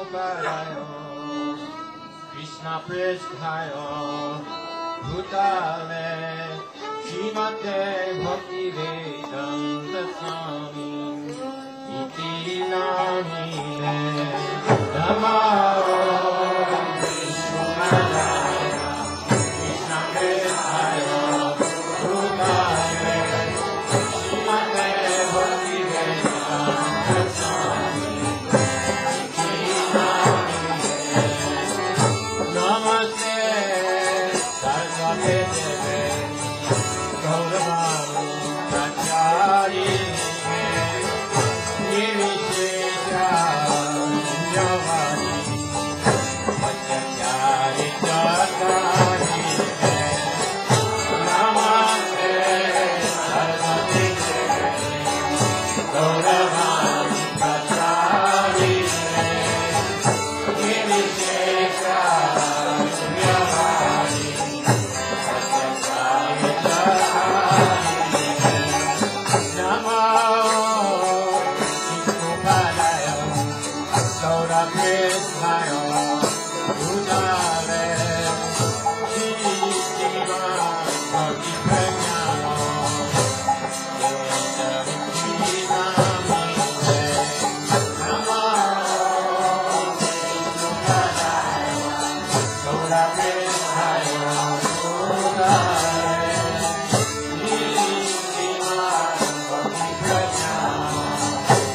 Krishna Presthayo Bhutale Srimate Bhakti Vedanta Swami Iti Namine Namo Vishnupadaya Krishna Presthayo Bhutale Srimate Bhakti Vedanta Swami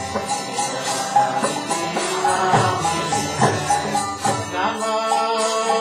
Namo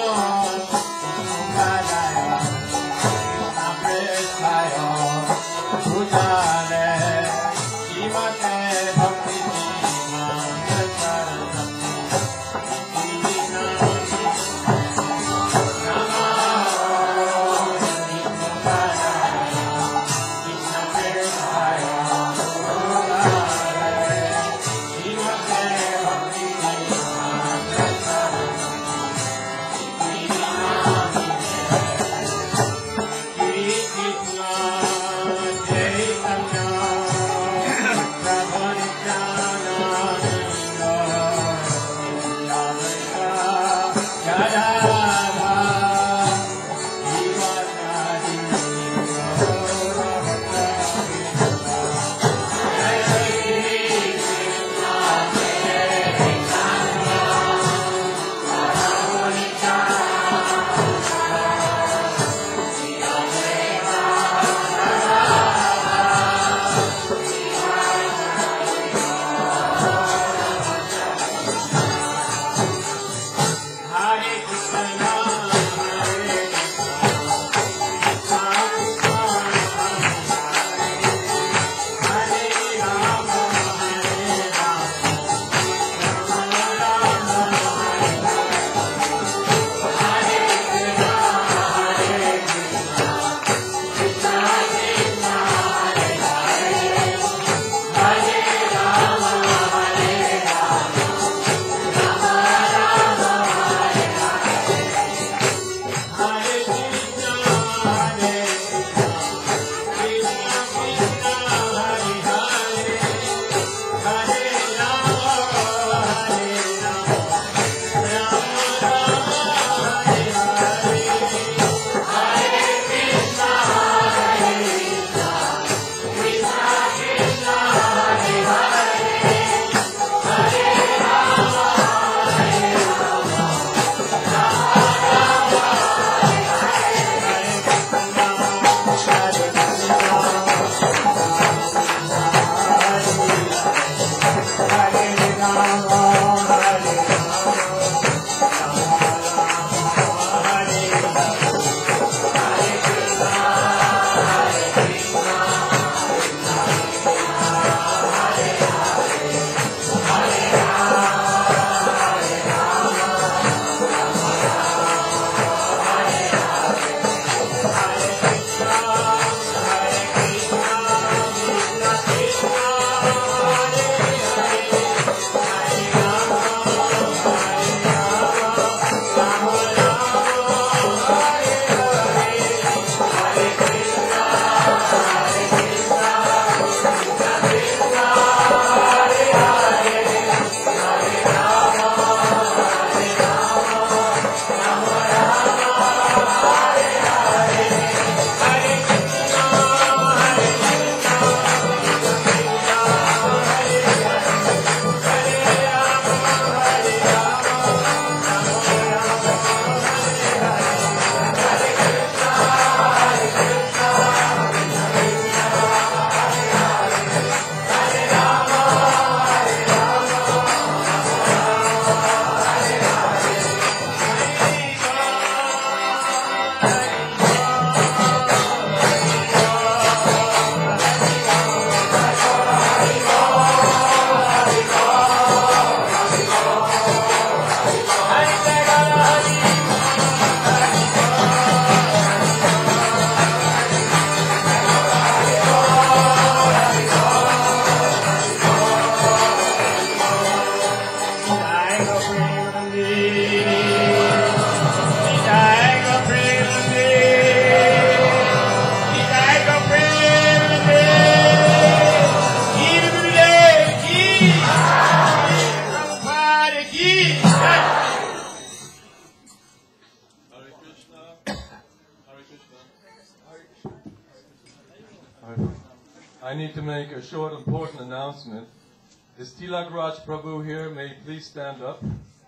I need to make a short, important announcement. Is Tilak Raj Prabhu here? May he please stand up.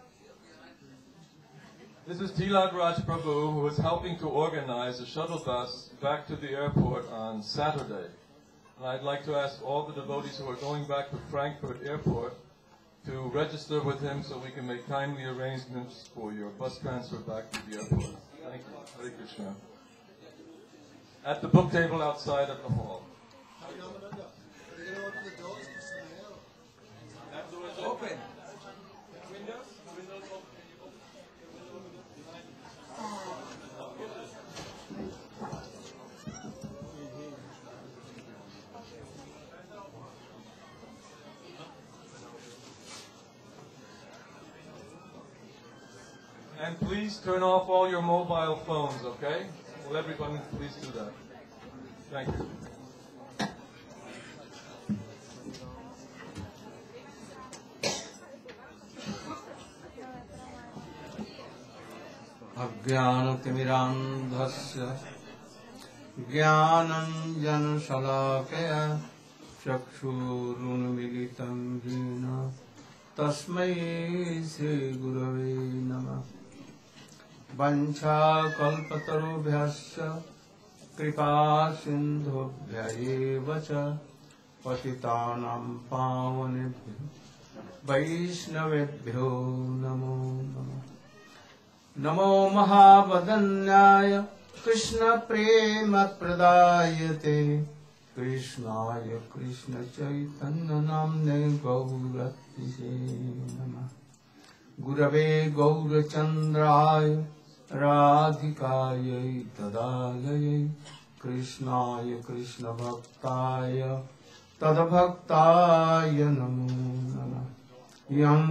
This is Tilak Raj Prabhu, who is helping to organize a shuttle bus back to the airport on Saturday. And I'd like to ask all the devotees who are going back to Frankfurt Airport to register with him so we can make timely arrangements for your bus transfer back to the airport. Thank you. Hare Krishna. At the book table outside of the hall. That door is open. Windows open. And please turn off all your mobile phones, okay? Will everyone please do that? Thank you. अज्ञानतिमिरान्धस्य ज्ञानञ्जनशलाकया चक्षुरुन्मीलितं येन तस्मै श्रीगुरवे नमः। वञ्चाकल्पतरुभ्यश्च कृपासिन्धुभ्यैव च पतितानां पावनेभ्यो वैष्णवेभ्यो नमो नमः। नमो महावदन्याय कृष्णप्रेमप्रदायते कृष्णाय कृष्णचैतन्यनाम्ने गौरतिसे नमः। गुरवे गौरचन्द्राय राधिकायै तदालयै कृष्णाय कृष्णभक्ताय तद्भक्ताय नमो नमः। यं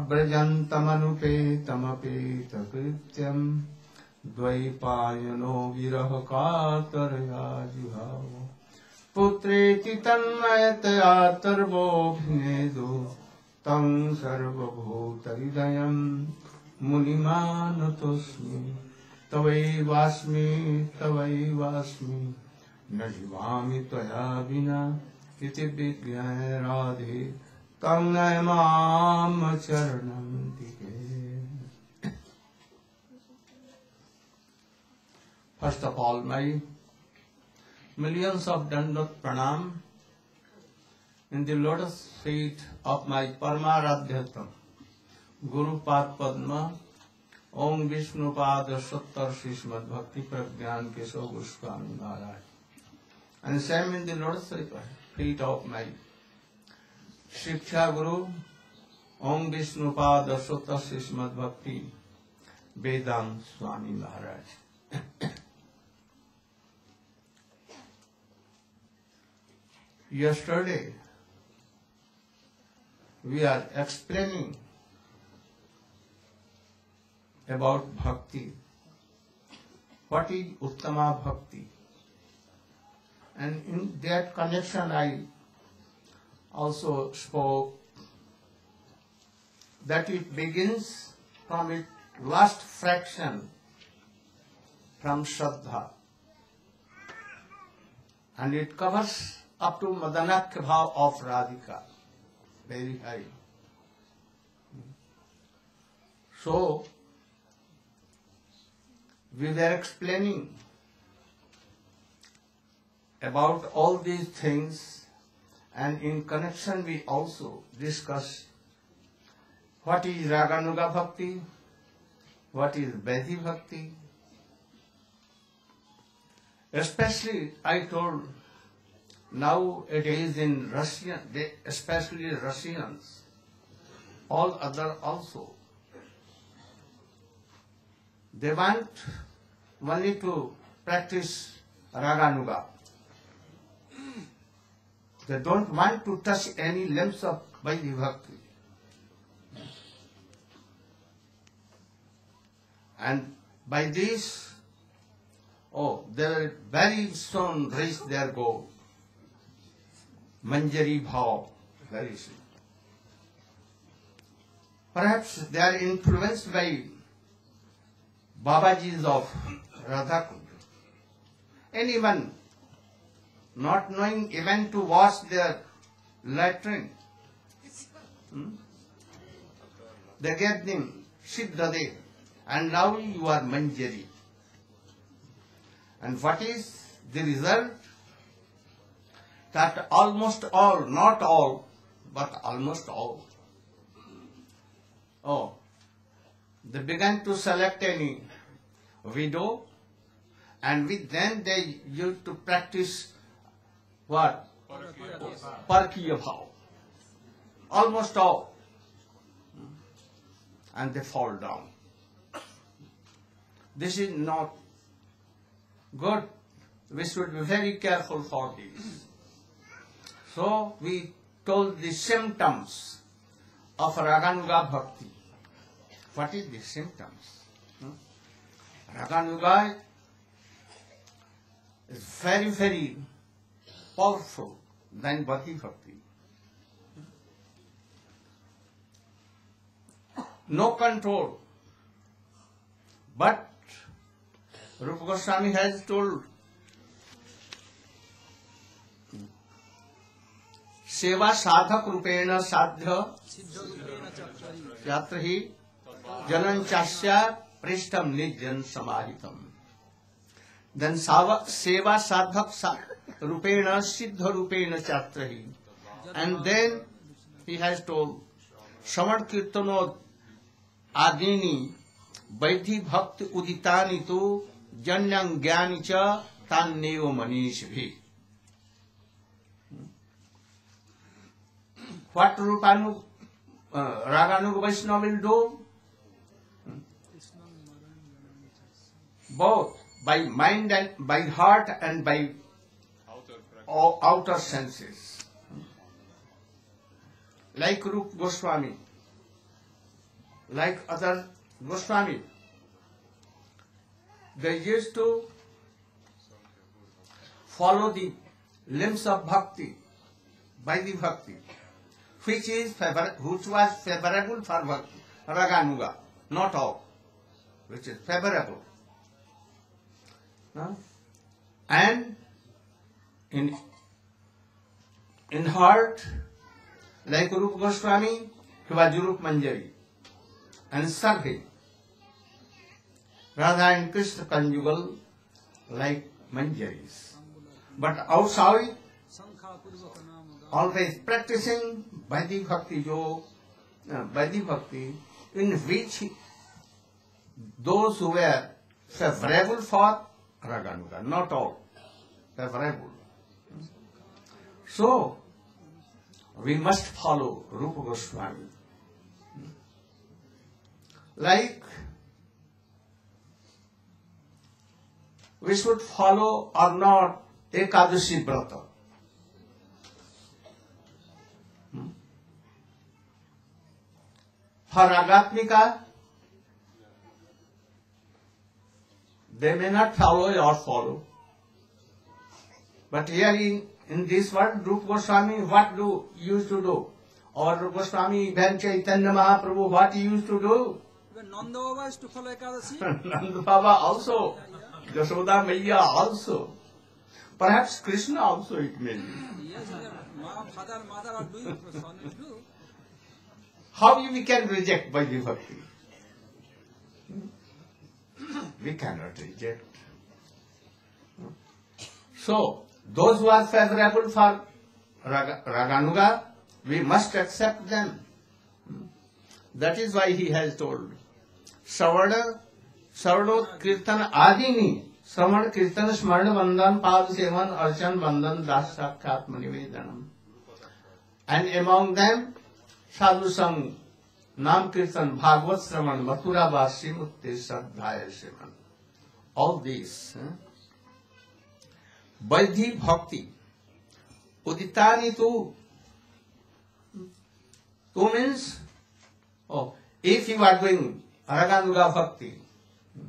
प्रव्रजन्तमनुपेतमपेतकृत्यं द्वैपायनो विरहकातरया जुहावो पुत्रेति तन्मयतया तर्वोऽभिनेदो तं सर्वभूतहृदयं मुनिमानतोऽस्मि। तवैवास्मि न जीवामि त्वया विना इति विज्ञाय राधे तं नमामि चरणं दिगे। First of all, my millions of Dandat Pranam in the lotus feet of my Paramaradhyatam, Guru Pad Padma, Om Vishnu Pada Sattar Srimad Bhakti Pragyan Keshav Goswami Maharaj, and same in the lotus feet of my Shiksha Guru, Om Vishnu Pada Sattar Srimad Bhakti Vedant Swami Maharaj. Yesterday, we are explaining about bhakti. What is Uttama Bhakti? And in that connection, I also spoke that it begins from its last fraction from Shraddha, and it covers up to Madanakya Bhav of Radhika, very high. So, we were explaining about all these things, and in connection we also discussed what is Raganuga Bhakti, what is Vaidhi Bhakti. Especially I told, now it is in Russian, especially Russians, all other also. They want only to practice Raganuga. They don't want to touch any limbs of Vaidhi Bhakti. And by this, they will very soon reach their goal. Manjari Bhav, very soon. Perhaps they are influenced by Babajis of Radhakund. Anyone not knowing even to wash their latrine, they get them Siddhade, and now you are Manjari. And what is the result? That almost all, not all, but almost all, they began to select any widow, and with them they used to practice what? Parkiya Bhav. Almost all. And they fall down. This is not good. We should be very careful for this. So we told the symptoms of Raganuga Bhakti. What is the symptoms? Raganuga is very, very powerful than Bhakti Bhakti. No control. But Rupa Goswami has told Seva sadhak rupena sadhya yatrahi janan chasya prishtam nijjan samahitam. Then seva sadhak rupena siddha rupena chatrahi. And then he has told Shravan Kirtano Adini Vaidhi Bhakti Uditani tu Janyang Gyani cha Tanneo Manishbhi. What Raganuga Vaishnava will do? Both by mind and by heart and by outer senses. Like Rupa Goswami, like other Goswami, they used to follow the limbs of bhakti, by the bhakti, which was favorable for bhakti, Raganuga, not all, which is favorable. And in heart, like Rupa Goswami, he was Rupa Manjari, and serving Radha and Krishna conjugal like Manjaris. But outside, always practicing Vaidhi Bhakti, in which those who were favorable for Raganuga, not all, favorable. So, we must follow Rupa Goswami. Like, we should follow or not Ekadashi Brata. For Ragatmika, they may not follow or follow. But here in this world, Rupa Goswami, what used to do? Or Rupa Goswami, even Chaitanya Mahaprabhu, what he used to do? Even Nanda Baba used to follow Ekadashi. Nanda Baba also. Yashoda Maiya also. Perhaps Krishna also it may be. Yes, father and mother are doing, son will do. How we can reject Vaidhi Bhakti? We cannot reject. So, those who are favorable for Raganuga, we must accept them. That is why he has told Savana Kirtan Adini, Savan Kirtan Smarna Vandan Pad Sevan Archan Vandan Das Sakshat Manivedanam. And among them, Sadhu Sang, Nam Kirtan, Bhagavad Sravan, Mathura Vasi Mutte Sadhaya Sevan. All these. Vaidhi Bhakti. Uditani tu. Tu means, if you are doing Raganuga Bhakti,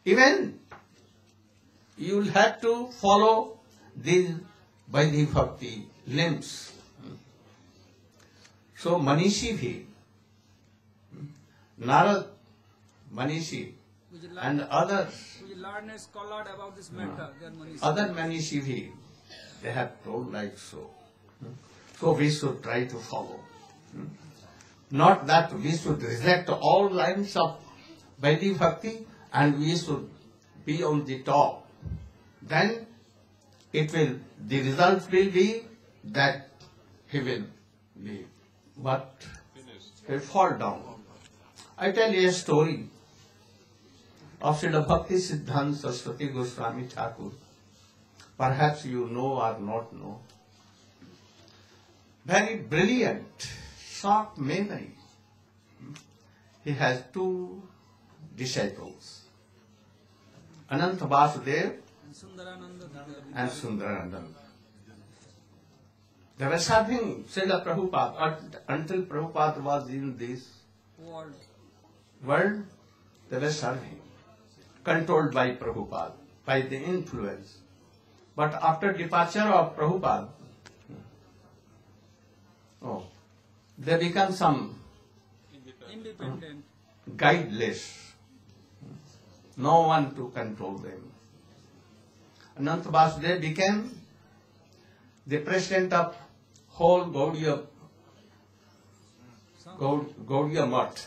Even you will have to follow these Vaidhi Bhakti limbs. So Manishi bhi, Narad, Manishi, and others, which learned scholar about this matter, they are Manishi. other Manishi bhi, they have told like so. So we should try to follow. Not that we should reject all lines of Vaidhi Bhakti and we should be on the top. Then the result will be that he will be what? He will fall down. I tell you a story of Srila Bhakti Siddhanta Saraswati Goswami Thakur. Perhaps you know or not know. Very brilliant, sharp memory. He has two disciples, Ananta Vasudev and Sundarananda. They were serving Srila Prabhupada until Prabhupada was in this world. They were serving, controlled by Prabhupada, by the influence. But after departure of Prabhupada, they become some Independent. guideless. No one to control them. Ananta Vasudev became the president of whole Gaudiya Math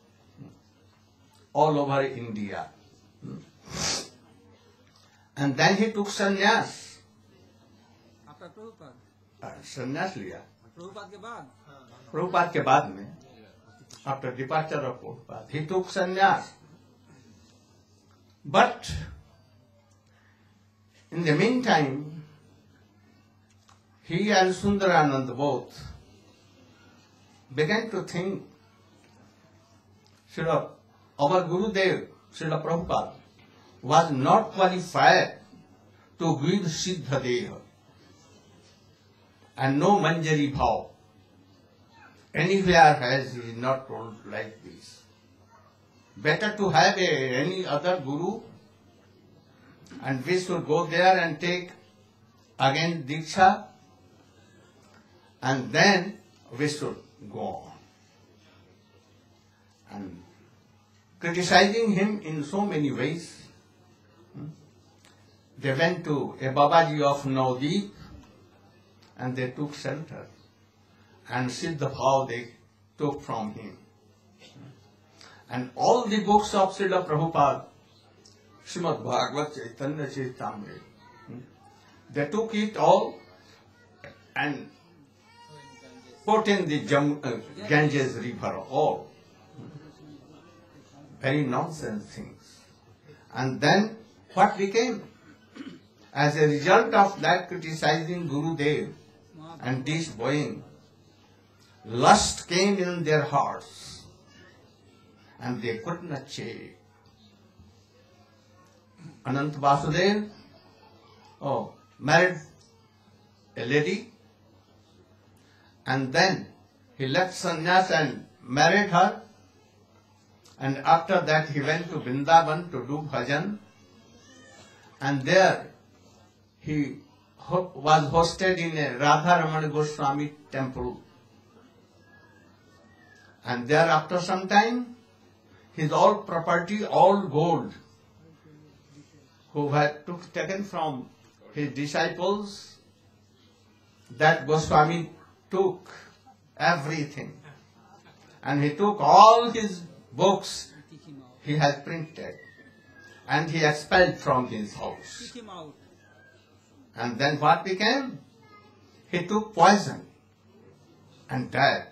all over India. And then he took sannyas. After Prabhupada. Sannyas liya. Prabhupada के बाद. Prabhupada के बाद में, after departure of Prabhupada, he took sannyas. But in the meantime, he and Sundarananda both began to think, Srila, our Gurudev, Srila Prabhupada, was not qualified to give Siddha Deha and no Manjari Bhav. Anywhere has he not told like this. Better to have any other Guru and we should go there and take again Diksha and then we should go on. And criticizing him in so many ways, they went to a Babaji of Navdeep and they took shelter and Siddha Bhav they took from him. And all the books of Srila Prabhupada, Srimad Bhagavad Chaitanya Charitamrita, they took it all and put in the Ganges river, all. Very nonsense things. And then what became? As a result of that criticizing Gurudev and disbowing, lust came in their hearts and they could not change. Ananta Vasudev married a lady and then he left sannyas and married her, and after that he went to Vrindavan to do bhajan, and there he was hosted in a Radha Ramana Goswami temple. And there after some time, his all property, all gold, who had taken from his disciples, that Goswami took everything. And he took all his books he had printed and he expelled from his house. Kick him out. And then what became? He took poison and died.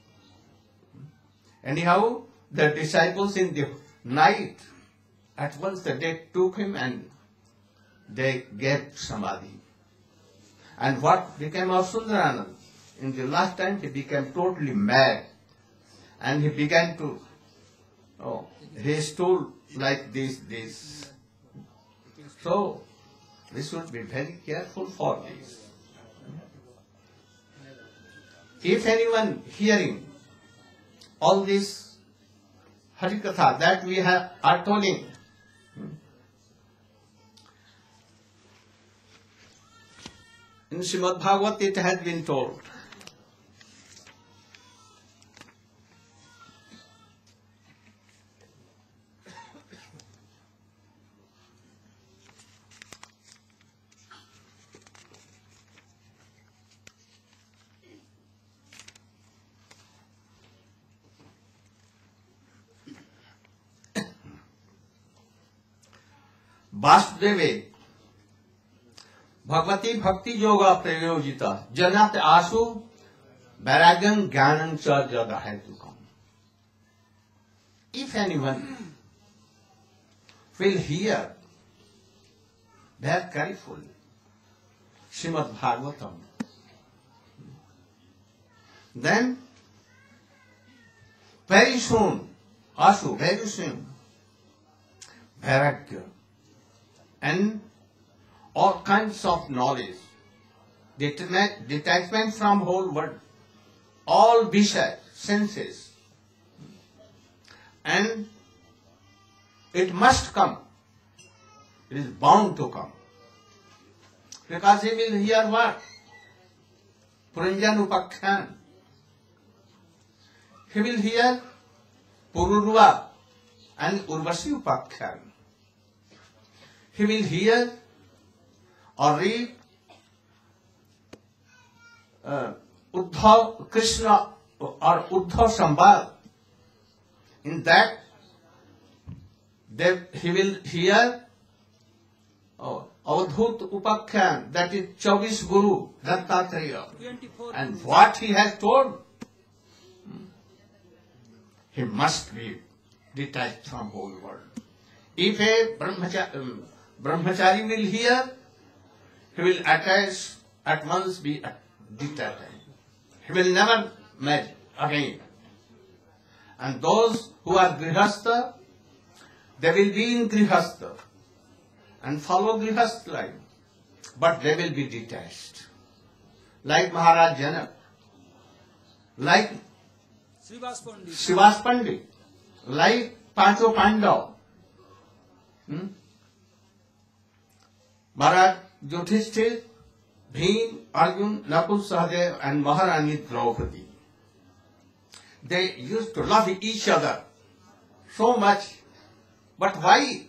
Anyhow, the disciples in the night, at once they took him and they gave samadhi. And what became of Sundarananda? In the last time he became totally mad and he began to, he stood like this. So, we should be very careful for this. If anyone hearing all this Harikatha that we are telling, In Srimad Bhagavat it has been told. वासुदेवे Bhagwati भक्ति योगा प्रयोजिता जनात आशु वैराग्यं ज्ञानं च जदहेतुकम्. If anyone will hear very carefully Srimad Bhagavatam, then very soon, vairagya and all kinds of knowledge, detachment from whole world, all vishaya, senses, and it must come. It is bound to come. Because he will hear what? Puranjan Upakhyan. He will hear Pururva and Urvasi Upakhyan. He will hear or read Uddhav Krishna or Uddhav Sambhal. In that, he will hear Avadhut Upakhyan, that is 24 Guru Dattatreya. And what he has told, he must be detached from whole world. If a brahmachari will hear, he will at once be detached. He will never marry again. And those who are grihastha, they will be in grihastha and follow grihastha life, but they will be detached. Like Maharaj Janak, like Srivas Pandit, like Pancho Pandav, Maharaj Yudhishthir, Bhim, Arjun, Nakul, Sahadev and Maharani Draupadi. They used to love each other so much. But why?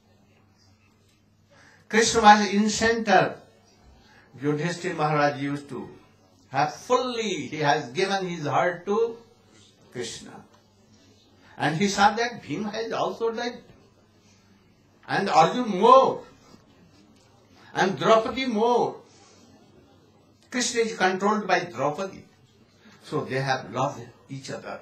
Krishna was in center. Yudhishthir Maharaj used to have fully, he has given his heart to Krishna. And he saw that Bhima has also died. And Arjun more. And Draupadi more. Krishna is controlled by Draupadi. So they have loved each other.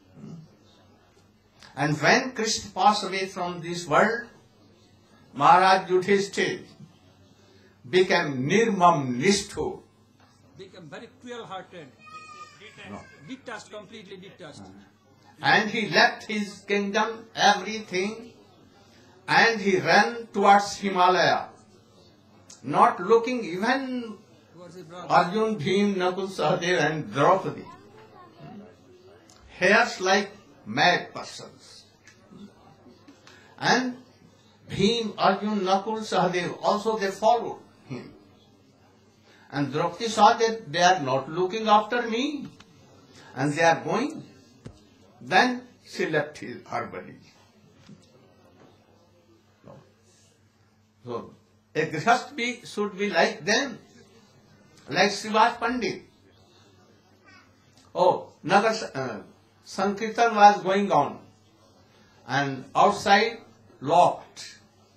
And when Krishna passed away from this world, Maharaj Yudhishthir became Nirmam Nishthu. Became very cruel-hearted. Detached, completely detached. And he left his kingdom, everything, and he ran towards Himalaya, not looking even Arjun, Bhim, Nakul, Sahadev and Draupadi. Hairs like mad persons. And Bhim, Arjun, Nakul, Sahadev, also they followed him. And Draupadi saw that they are not looking after me and they are going. Then she left her body. So, a grihasth should be like them, like Srivas Pandit. Nagar Sankirtan was going on and outside locked.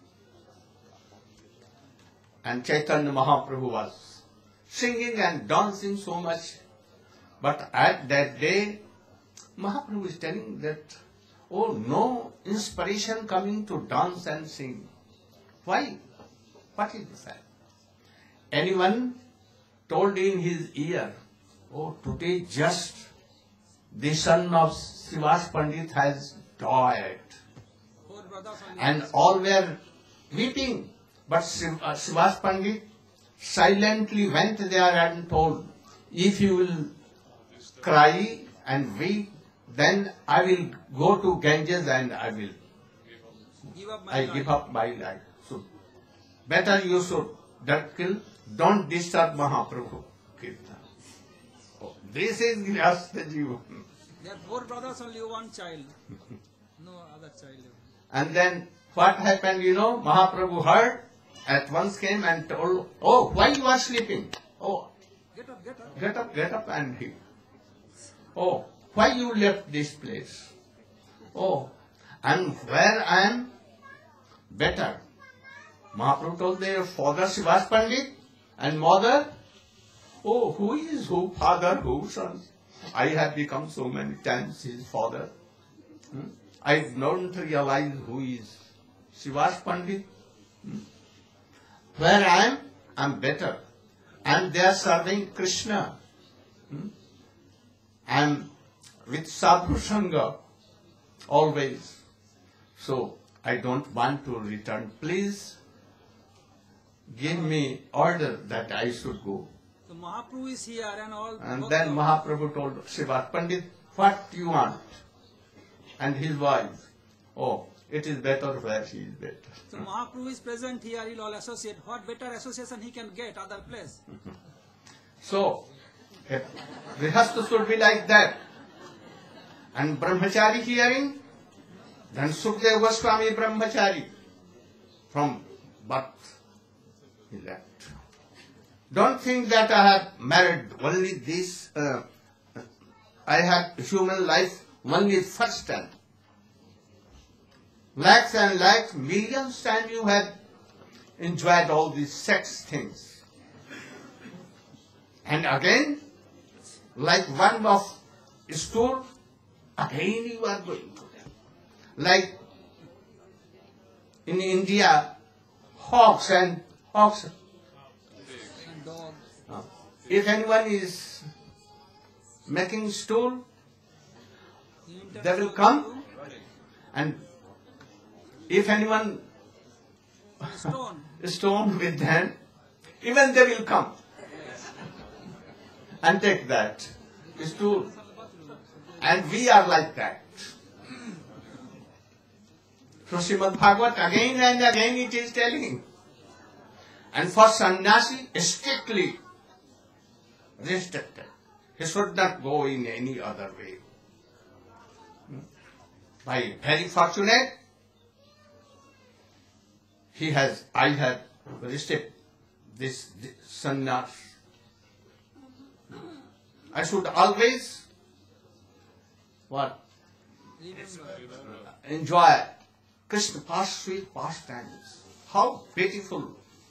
And Chaitanya Mahaprabhu was singing and dancing so much. But at that day, Mahaprabhu is telling that, no inspiration coming to dance and sing. Why? What is this? Anyone told in his ear, today just the son of Srivas Pandit has died. And all were weeping. But Srivas Pandit silently went there and told, if you will cry and weep, then I will go to Ganges and I will give up my life. So better you should kill don't disturb Mahaprabhu Kirtan. Oh, this is Grihastha Jivan. There are 4 brothers, only one child. No other child. And then what happened, Mahaprabhu heard, at once came and told, oh, why you are sleeping? Oh, Get up, get up. get up and he. Oh, why you left this place? Oh, and where I am better. Mahaprabhu told their father Srivas Pandit and mother, oh, who is who, father, who, son? I have become so many times his father. I don't realize who is Srivas Pandit. Where I am better. And they are serving Krishna. I am with Sadhu Sangha always. So I don't want to return. Please give me order that I should go. So Mahaprabhu is here and all. And then Mahaprabhu told Srivas Pandit, what you want? And his wife, oh, it is better where he is better. So Mahaprabhu is present here, he'll all associate. What better association he can get other place? So, Grihastha should be like that. And Brahmachari hearing, then Sukadeva Goswami Brahmachari from birth he left. Don't think that I have married only this, I have human life only first time. Lakhs and lakhs, millions times you have enjoyed all these sex things. And again, like one of stool, again you are going to them. Like in India, hawks and And dog. if anyone is making stool, they will come, and if anyone stone with them, even they will come and take that stool. And we are like that. So Srimad Bhagavat again and again it is telling. And for sannyasi, strictly restricted. He should not go in any other way. By very fortunate, I have received this sannyas. I should always enjoy Krishna sweet pastimes. How beautiful.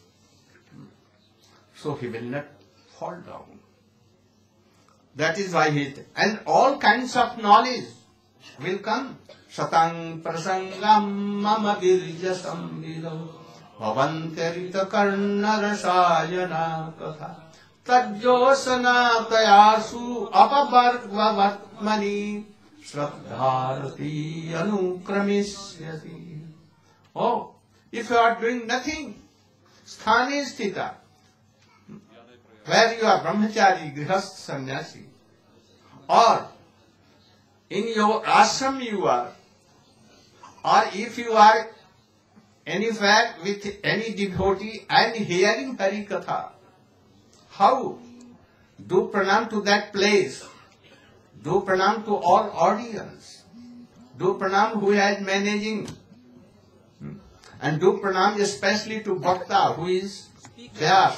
So he will not fall down. That is why and all kinds of knowledge will come. Satang prasangam mama virya samvido bhavantarita karna rasayana katha tajjosana tayasu apavargvavatmani shraddharati anukramisyati. Oh, if you are doing nothing, sthane sthita, where you are brahmachari, grihastha, sannyasi, or in your ashram you are, or if you are anywhere with any devotee and hearing Hari Katha, how? Do pranam to that place. Do pranam to all audience. Do pranam who is managing. And do pranam especially to Bhakta who is there.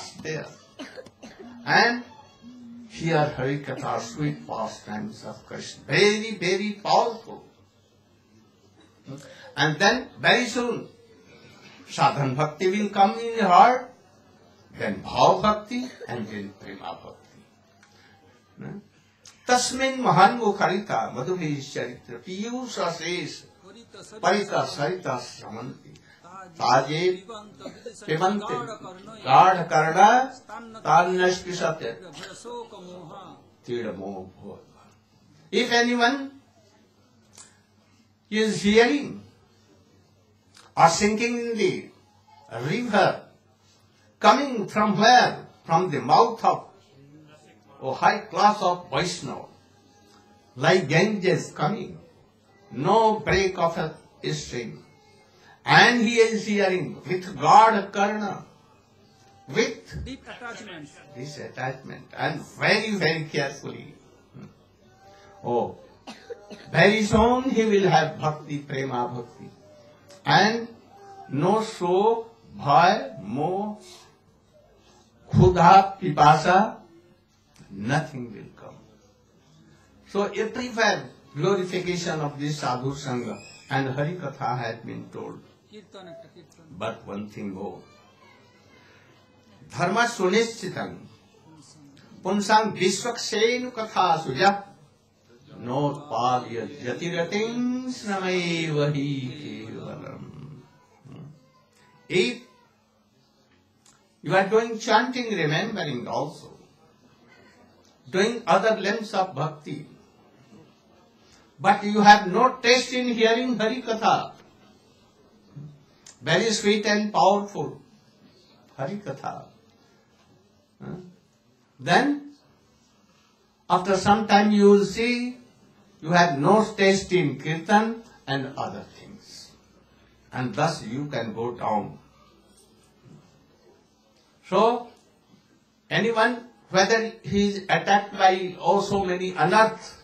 And hear Hari Katha, sweet pastimes of Krishna. Very, very powerful. And then very soon, sadhan bhakti will come in your heart, then bhav bhakti, and then prema bhakti. Tasmin mahan mukharita madhubhi charitra piyusha ses parita sarita samanti taje pivante gad karna tannaspishate tidamo bhava. If anyone is hearing or sinking in the river, coming from where? From the mouth of high class of Vaishnava, like Ganges coming, no break of a stream. And he is hearing with God Karna, with deep attachment. this attachment, and very, very carefully. Oh, very soon he will have bhakti, prema bhakti. And no shok, bhaya, moh, khudha, pipasa, nothing will come. So everywhere glorification of this sadhu sangha and Hari Katha has been told. Kirtan after kirtan. But one thing more. Dharma sunishchitam punsang vishwaksenu katha suja notpalya jatirating snamaivahi kevalam. If you are doing chanting, remembering also, doing other limbs of bhakti, but you have no taste in hearing Hari Katha, very sweet and powerful Hari Katha, then after some time you will see you have no taste in kirtan and other things, and thus you can go down. So anyone, whether he is attacked by so many anarthas,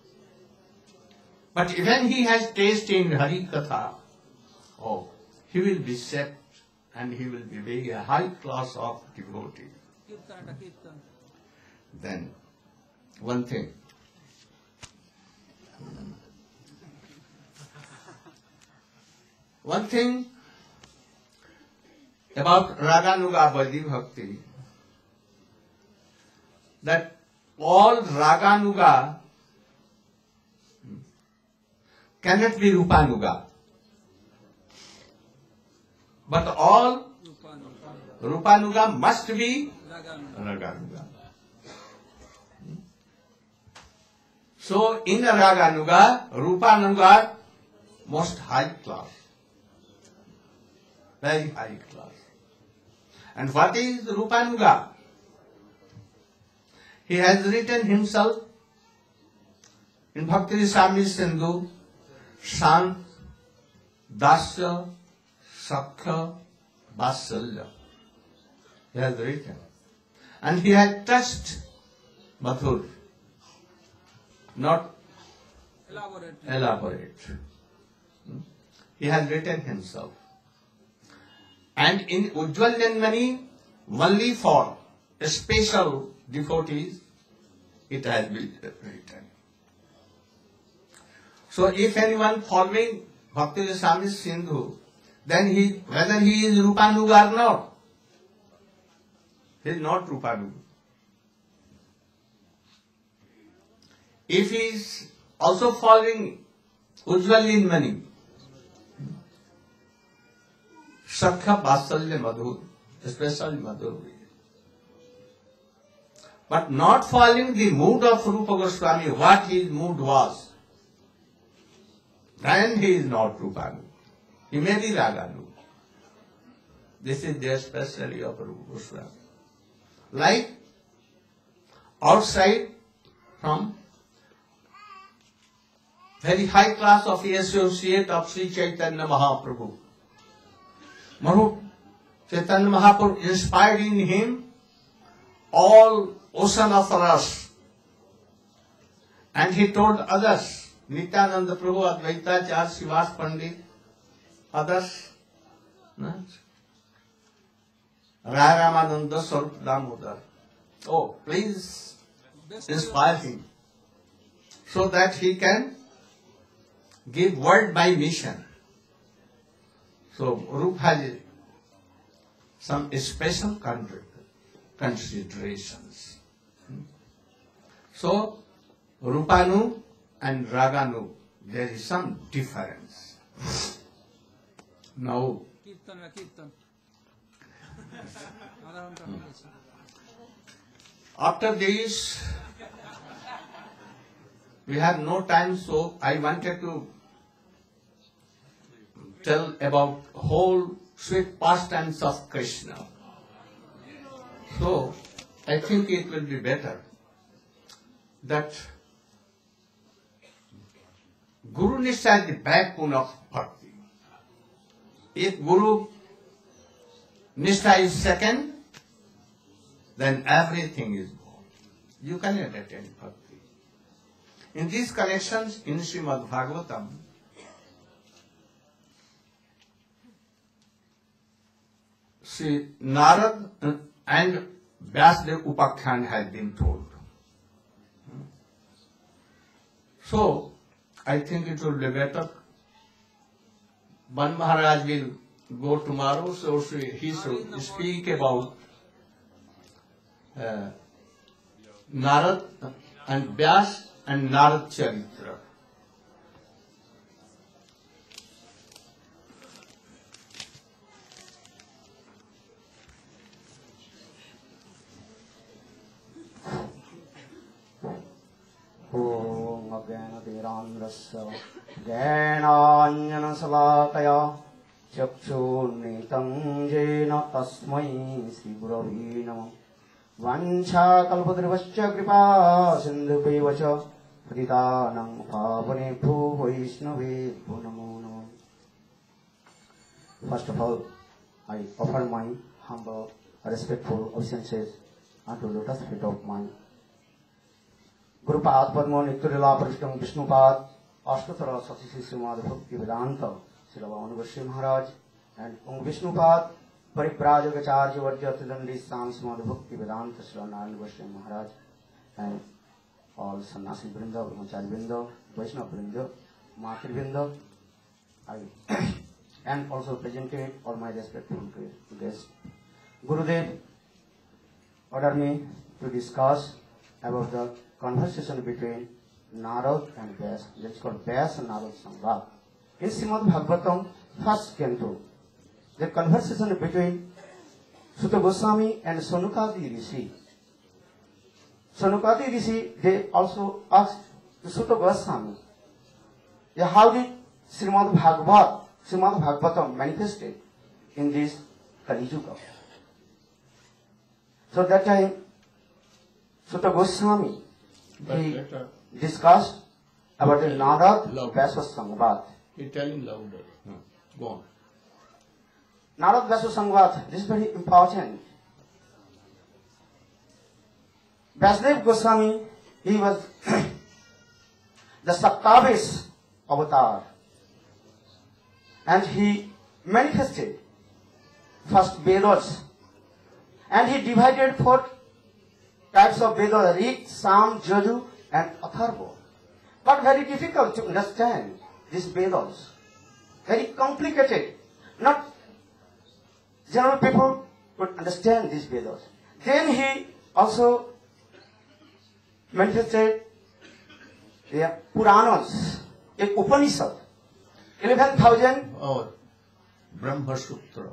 but even he has taste in Hari Katha, oh, he will be set and he will be very high class of devotee. Kirtan after kirtan. Then, one thing. One thing about Raganuga Vaidhi Bhakti, that all Raganuga cannot be Rupanuga, but all Rupanuga must be Raganuga. So in Raganuga, Rupanuga most high class, very high class. And what is Rupanuga? He has written himself in Bhakti Rasamrita Sindhu, Sant, Dasya, Sakha, Vasalya. He has written. And he has touched Madhur, not elaborate. He has written himself. And in Ujjwal Janmani, only for special devotees, it has been written. So if anyone following Bhakti Rasamrita Sindhu, then whether he is Rupanuga or not, he is not Rupanuga. If he is also following Ujjwal Janmani, Sakha, Vasalya, Madhur, especially Madhur, but not following the mood of Rupa Goswami, what his mood was, then he is not Rupanu. He may be Raganu. This is the speciality of Rupa Goswami. Like outside from very high class of the associate of Sri Chaitanya Mahaprabhu. Chaitanya Mahaprabhu inspired in him all ocean of rasa. And he told others, Nityananda Prabhu, Advaita Acharya, Srivas Pandit, others, Raya Ramananda, Swarup Damodar. Oh, please inspire him so that he can give word by mission. So Rupa has some special considerations. So Rupanu and Raganu, there is some difference. Now, Kirtan or kirtan. after this, we have no time, so I wanted to tell about whole sweet pastimes of Krishna. So, I think it will be better that Guru Nishtha is the backbone of bhakti. If Guru Nishtha is second, then everything is gone. You cannot attain bhakti. In these connections, in Srimad Bhagavatam, Sri Narad and Vyasdev Upakhyan has been told. So, I think it will be better. Ban Maharaj will go tomorrow, so he should speak about Narad and Vyas and Narad Charitra. ॐ अज्ञानतिरान्धस्य ज्ञानाञ्जनशलाकया चक्षुर्नितं येन तस्मै श्रीगुरवे नमः। वाञ्छाकल्पतरुश्च कृपा सिन्धुभ्यैव च पतितानां पावनेभ्यो वैष्णवेभ्यो नमो नमः। First of all, I offer my humble, respectful obeisances unto lotus feet of my Gurupaad Padmo Nityalila Parishtam Vishnupad Ashtotara Sati Srimad Bhakti Vedanta Srila Bhavana Goswami Maharaj and Vishnupad Pariprajagacharya Vajjatidandi Sam Srimad Bhakti Vedanta Srila Narayana Goswami Maharaj and all Sannyasi Vrinda, Brahmachari Vrinda, Vaishnava Vrinda, Makir Vrinda, and also presented all my respectful guests. Gurudev ordered me to discuss about the conversation between Narad and Vyas. That's called Vyas and Narad Samvad. In Srimad Bhagavatam, first canto, the conversation between Sutta Goswami and Sonukadi Rishi. Sonukadi Rishi, they also asked Sutta Goswami, how did Srimad Bhagavatam manifested in this Kali Yuga? So that time, Sutta Goswami, he discussed about the Narad Vyasa Samvad. You tell him louder. Go on. Narad Vyasa Samvad, this is very important. Vasudev Goswami, he was the Saptavis avatar. And he manifested first Vedas. And he divided 4 types of Vedas: Rig, Sam, Jaju and Atharva. But very difficult to understand these Vedas. Very complicated. Not general people could understand these Vedas. Then he also manifested the Puranas, a Upanishad, 11,000 or Brahma Sutra.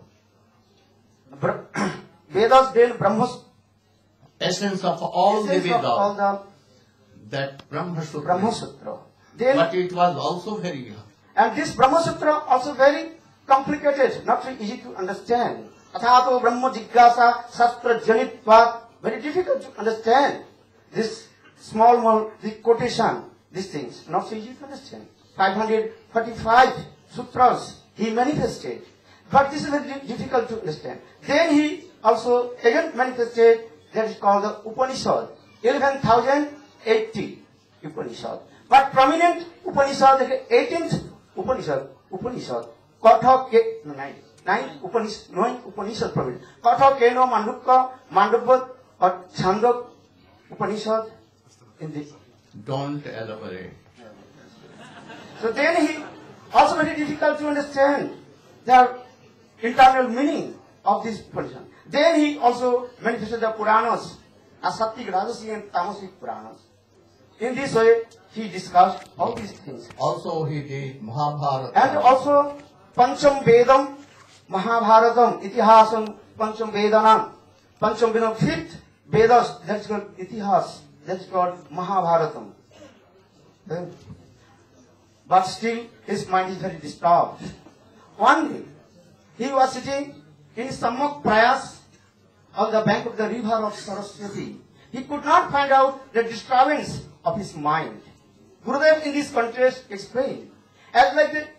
Vedas, then Brahma Essence of all the Vedas. All the that Brahma Sutra. Brahma Sutra. Then, but it was also very. And this Brahma Sutra also very complicated, not so easy to understand. Athato Brahma Jigyasa Sastra Janitva, very difficult to understand. This small, the quotation, these things, not so easy to understand. 545 sutras he manifested, but this is very difficult to understand. Then he also again manifested, that is called the Upanishad, 11,080 Upanishad. But prominent Upanishad, the 18th Upanishad, Katha Ke, 9 Upanishad prominent. Katha Keno Mandukya, Mandukya or Chandok Upanishad in this. Don't elaborate. So then he also very difficult to understand the internal meaning of this Upanishad. Then he also manifested the Puranas, Asattvic, Rajasic and Tamasic Puranas. In this way, he discussed all these things. Also he did Mahabharata. And also Pancham Vedam, Mahabharatam, Itihasam, Pancham Vedanam. Pancham Vedam, 5th Vedas, that's called Itihas, that's called Mahabharatam. But still, his mind is very disturbed. One day, he was sitting in Sammak Prayas on the bank of the river of Saraswati. He could not find out the disturbance of his mind. Gurudev in this context explained, as like the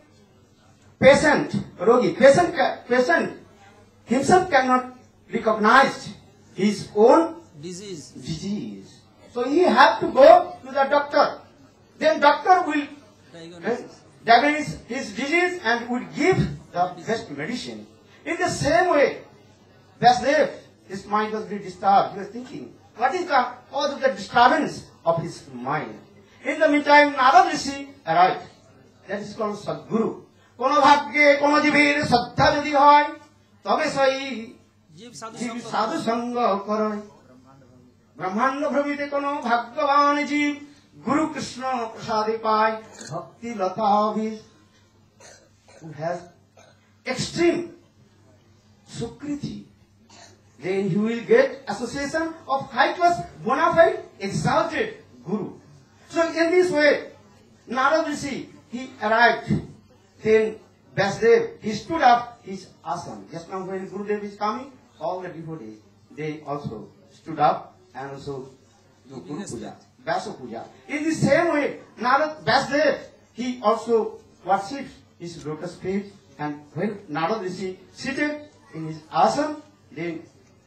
patient, Rogi, patient himself cannot recognize his own Disease. disease. So he have to go to the doctor. Then doctor will diagnose his disease and will give the best medicine. In the same way, Vasudev, his mind was very disturbed. He was thinking, what is the cause of the disturbance of his mind? In the meantime, Narad Rishi arrived. That is called Sadguru. Kono bhagye kono jibir saddha jodi hoy, tobe sai Jiv sadhu जीव sangha. साधु संग करण ब्रह्मांड भ्रमिते कोनो भगवान जीव गुरु कृष्ण प्रसादे पाय भक्ति लता भी who has extreme sukriti, then he will get association of high class bona fide exalted guru. So in this way, Narad Rishi, he arrived. Then Vasudev, he stood up his asana. Just now when Gurudev is coming, all the devotees, they also stood up and also do Guru Puja, Vyasa Puja. In the same way, Narad Vasudev, he also worships his lotus feet, and when Narad Rishi seated in his asana, then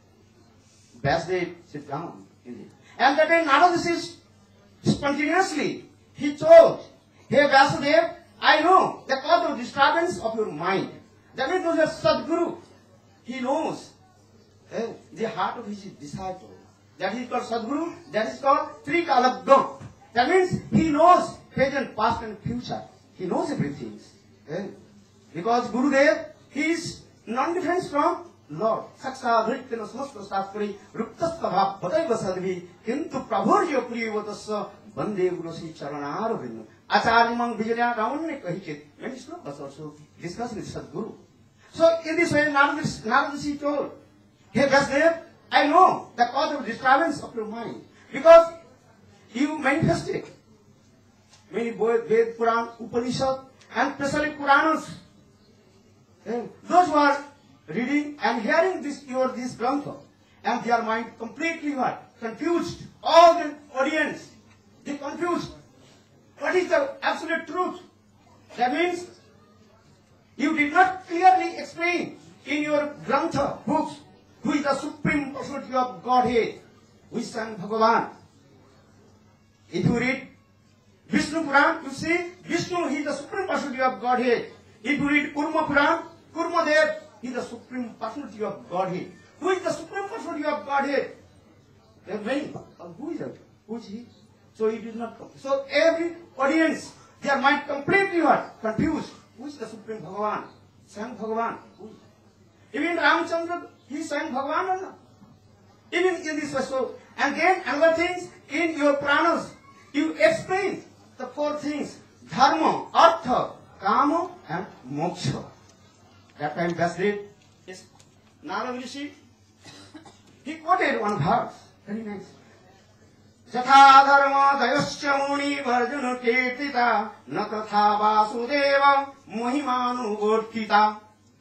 Vasudev sit down in it. And that day Narad Rishi spontaneously, he told, hey Vasudev, I know the cause of disturbance of your mind. That means those are Sadguru. He knows the heart of his disciple. That is called Sadguru. That is called Trikalabdam. That means he knows present, past and future. He knows everything. Because Gurudev, he is non-different from Lord. Saksa Vrittena Samasta Saskari Ruptastabha Bhataiva Sadvi Kintu Prabhurjo Priyavatasa Bande Gurusi Charanaravinda. Acharya Mang Vijaya Raman Kahikit. Many slokas also discussed with Sadguru. So in this way, Narad Rishi told, hey Vasudev, I know the cause of disturbance of your mind. Because you manifested many Ved, Puran, Upanishad, and especially Puranas. Those who are reading and hearing this Grantha, and their mind completely confused. All the audience, they confused. What is the absolute truth? That means you did not clearly explain in your Grantha books who is the supreme personality of Godhead, who is Swayam Bhagavan. If you read Vishnu Puran, you see Vishnu, he is the supreme personality of Godhead. If you read Kurma Puran, Kurma Dev, he is the supreme personality of Godhead. Who is the supreme personality of Godhead? There are many. Who is that? Who is he? So he did not come. So every audience, their mind completely confused. Who is the supreme Bhagavan? Swayam Bhagavan. Even Ramchandra, he is Swayam Bhagavan or not? Even in this way. So, and then another things, in your Puranas, you explain the four things: Dharma, Artha, Kama, and Moksha. That time Vasudev is Narad Rishi. He quoted one verse, very nice. Jatha dharma dayasya muni varjuna kirtita na tatha vasudeva mohimanu gorkita.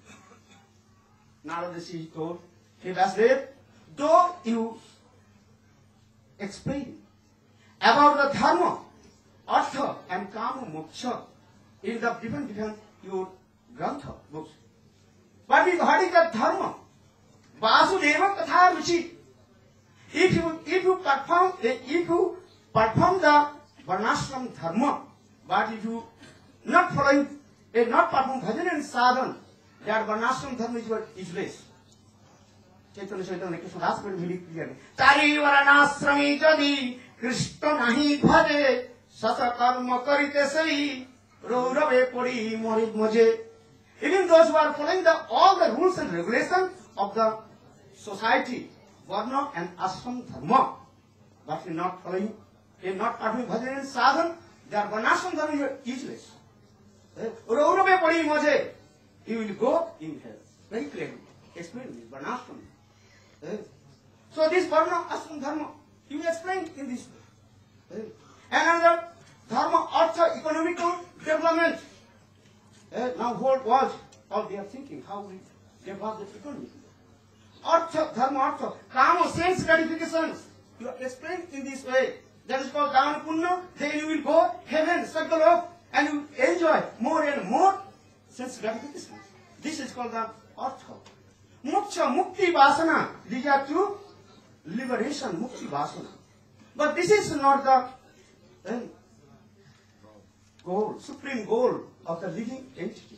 Narad Rishi told, hey Vasudev, though you explain about the dharma, artha and kama moksha in the different your grantha books, but what is the dharma? Vasudeva katha ruchi. If you perform the varnashram dharma, but if you not following, not perform bhajan and sadhan, that varnashram dharma is useless. Chaitanya Chaitanya Krishna Das very clearly. Tari varnashrami jadi Krishna nahi bhaje sasa karma karite sai rourave pori morit moje. Even those who are following all the rules and regulations of the society, Varna and Ashram Dharma, but in not following, in not performing bhajan and sadhan, their Varnashram Dharma is useless. Rourave pori moje, you will go in hell. Very clearly explain this Varnashram. So this Varna Ashram Dharma, you explain in this way. And another Dharma, Artha, economical development. Now whole world, all they are thinking, how we develop the economy. Artha, Dharma, Artha, Kama, sense gratifications. You explain in this way. That is called Dana Punna. Then you will go heaven, circle of, and you enjoy more and more sense gratifications. This is called the Artha. Moksha, Mukti, Vasana. These are two liberation, mukti vasana. But this is not the goal, supreme goal of the living entity.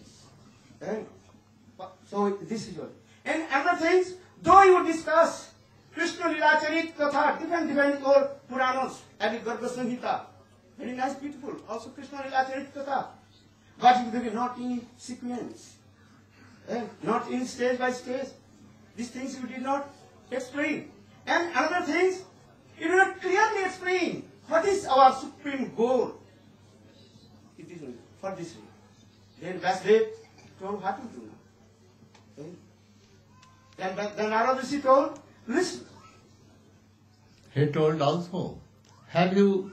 So this is what. And other things, though you discuss Krishna Lila Charit Katha, different old Puranas, and Garbha Samhita, very nice, beautiful. Also Krishna Lila Charit Katha, but it will be not in sequence, not in stage by stage. These things you did not explain. And other things, you do not clearly explain what is our supreme goal. It is for this reason. Then Vasudev told what to do now. Then Narada Rishi told, listen. He told also, have you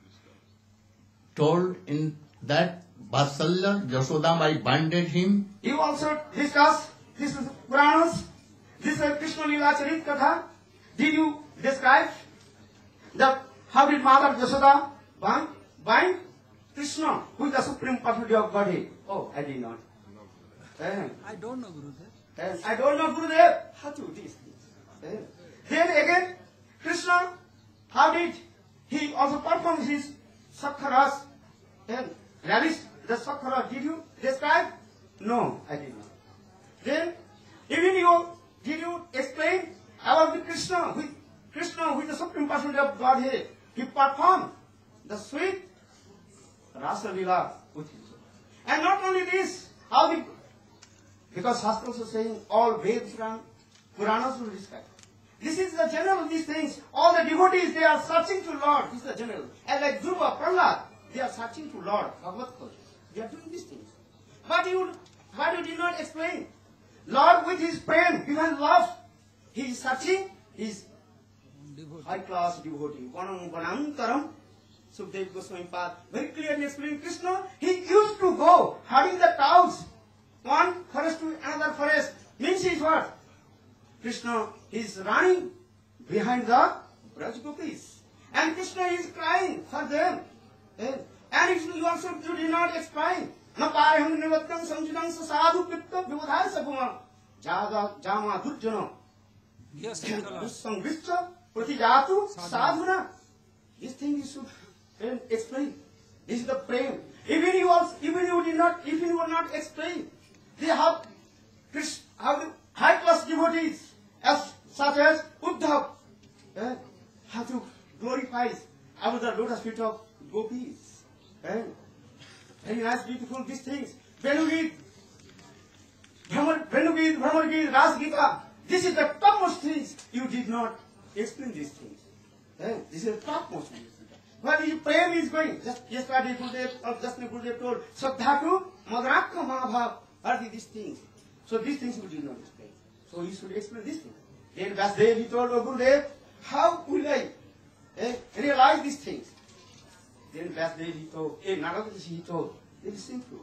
told in that Vatsalya, Yasodamai binded him? You also discussed this is Puranas, this is Krishna Lila Charit Katha. Did you describe how did Mother Yasoda bind Krishna with the supreme personality of Godhead? Oh, I did not. I don't know, Gurudev. I don't know, Gurudev, how to do these things. Then again, Krishna, how did he also perform his Sakharas and lavish the Sakhara? Did you describe? No, I did not. Then, even did you explain about the Krishna with the Supreme Personality of Godhead? He performed the sweet Rasa Lila with him. And not only this, because Shastra also saying all Veds and Puranas will describe. This is the general, these things. All the devotees, they are searching to Lord. This is the general. And like Dhruva, Prahlad, they are searching to Lord, Bhagavad Gita. They are doing these things. But why you did not explain? Lord with his prem, divine love, he is searching his high class devotee. Vanam Vanantaram, Sukdev Goswami Pad, very clearly explaining Krishna. He used to go herding the cows, one forest to another forest. Means is what? Krishna is running behind the Braj Gopis. And Krishna is crying for them. And you also did not explain. Na pareham nivattam samjidam sadhu pitta vivadhaya sabhuma jama durjana. Yes, Sangvishcha pratijatu sadhuna. This thing you should explain. This is the prem. Even you did not, even you will not explain. They have high class devotees such as Uddhav have to glorify about the lotus feet of gopis. Very nice, beautiful, these things. Venugit, Brahmar Gita, Ras Gita. This is the topmost things. You did not explain these things. This is the topmost things. What is prayer is going? Just yesterday Gurudev told, Sadhatu, Madrakka, Mahabhav, are these things. So these things we did not explain. So you should explain these things. Then Vasudev, he told Gurudev, how will I realize these things? Then Vasudev, he told, Narada, he told, it is simple.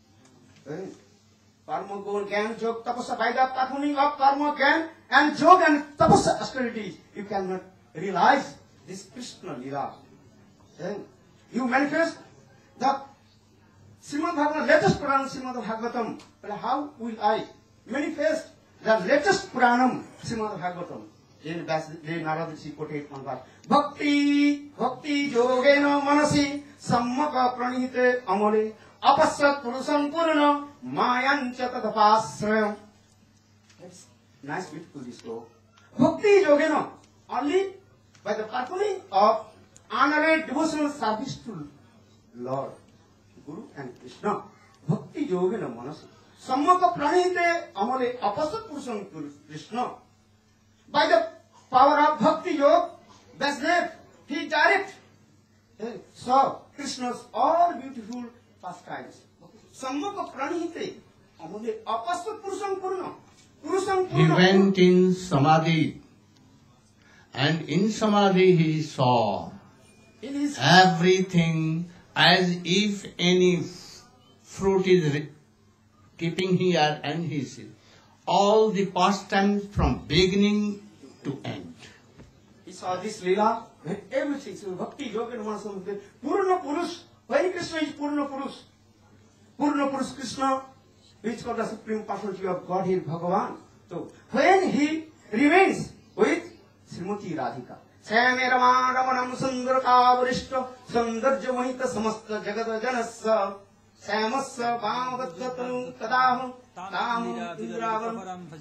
Karma, Gyan, Jnana, Tapasya, by the performing of Karma, Gyan, and Yoga and Tapasya austerities, you cannot realize this Krishna Lila. You manifest the Srimad Bhagavatam, latest Puranam Srimad Bhagavatam. But how will I manifest the latest Puranam Srimad Bhagavatam? Then Narada quoted one verse. Bhakti yogena manasi sammaka pranite amole apasyat purusam purana mayancha tadapasrayam. That's nice, beautiful this sloka. Bhakti yogena, only by the performing of honorary devotional service to Lord, Guru and Krishna. Bhakti yogena manasi sammaka pranite amole apasyat purusam Krishna. By the power of Bhakti Yoga, Vasudev, he direct saw Krishna's all beautiful pastimes. Sammaka pranihite, amule apasya purusam purna. He went in Samadhi, and in Samadhi he saw everything as if any fruit is keeping here and he sees. All the pastimes from beginning to end. He saw this Leela, everything. So Bhakti Yoga and Manasam, Purna Purush. When Krishna is Purna Purush? Purna Purush Krishna, which is called the Supreme Personality of Godhead Bhagavan. So when he remains with Shrimati Radhika श्यामे Rama रमणम सुंदरता वरिष्ठ सौंदर्य मोहित समस्त जगत जनस्य श्यामस्य पामबद्धतनु तदाहं ताम इंद्रावं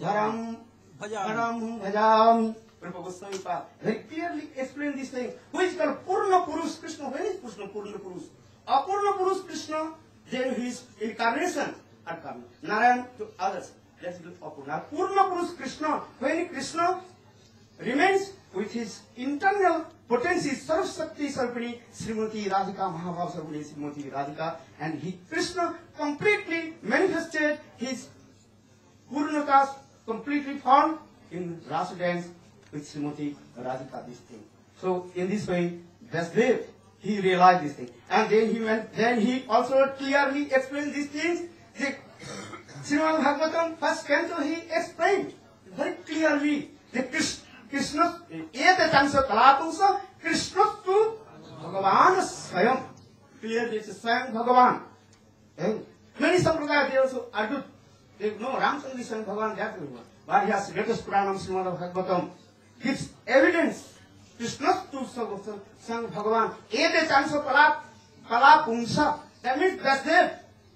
भरम भजामि. Prabhupada Goswami Pad very clearly explained this thing. Who is called Purna Purush Krishna? When is Krishna Purna Purush? Apurna Purush Krishna, then his incarnation are coming. Narayan to others. Let's do Apurna. Purna Purush Krishna, when Krishna remains with his internal potency, Saraswati Sarpani, Srimati Radhika, Mahabhav Sarpani, Srimati Radhika, and he, Krishna, completely manifested his Purnatas, completely found in Rasa dance with Srimati Radhika, this thing. So, in this way, Vasudev, he realized this thing. And then he also clearly explained these things. The Srimad Bhagavatam, first canto, he explained very clearly the Krishna, Etatansa Kalapusa, Krishna to Bhagavan Swayam. Clearly, it's Swayam Bhagavan. Many Sampradaya, they also adult. They know Ramchandra is Swayam Bhagavan, that will work. But he has greatest Puranam Srimad Bhagavatam gives evidence. Krishna to Swayam Bhagavan. Etatansa Kalapumsa. That means that's there.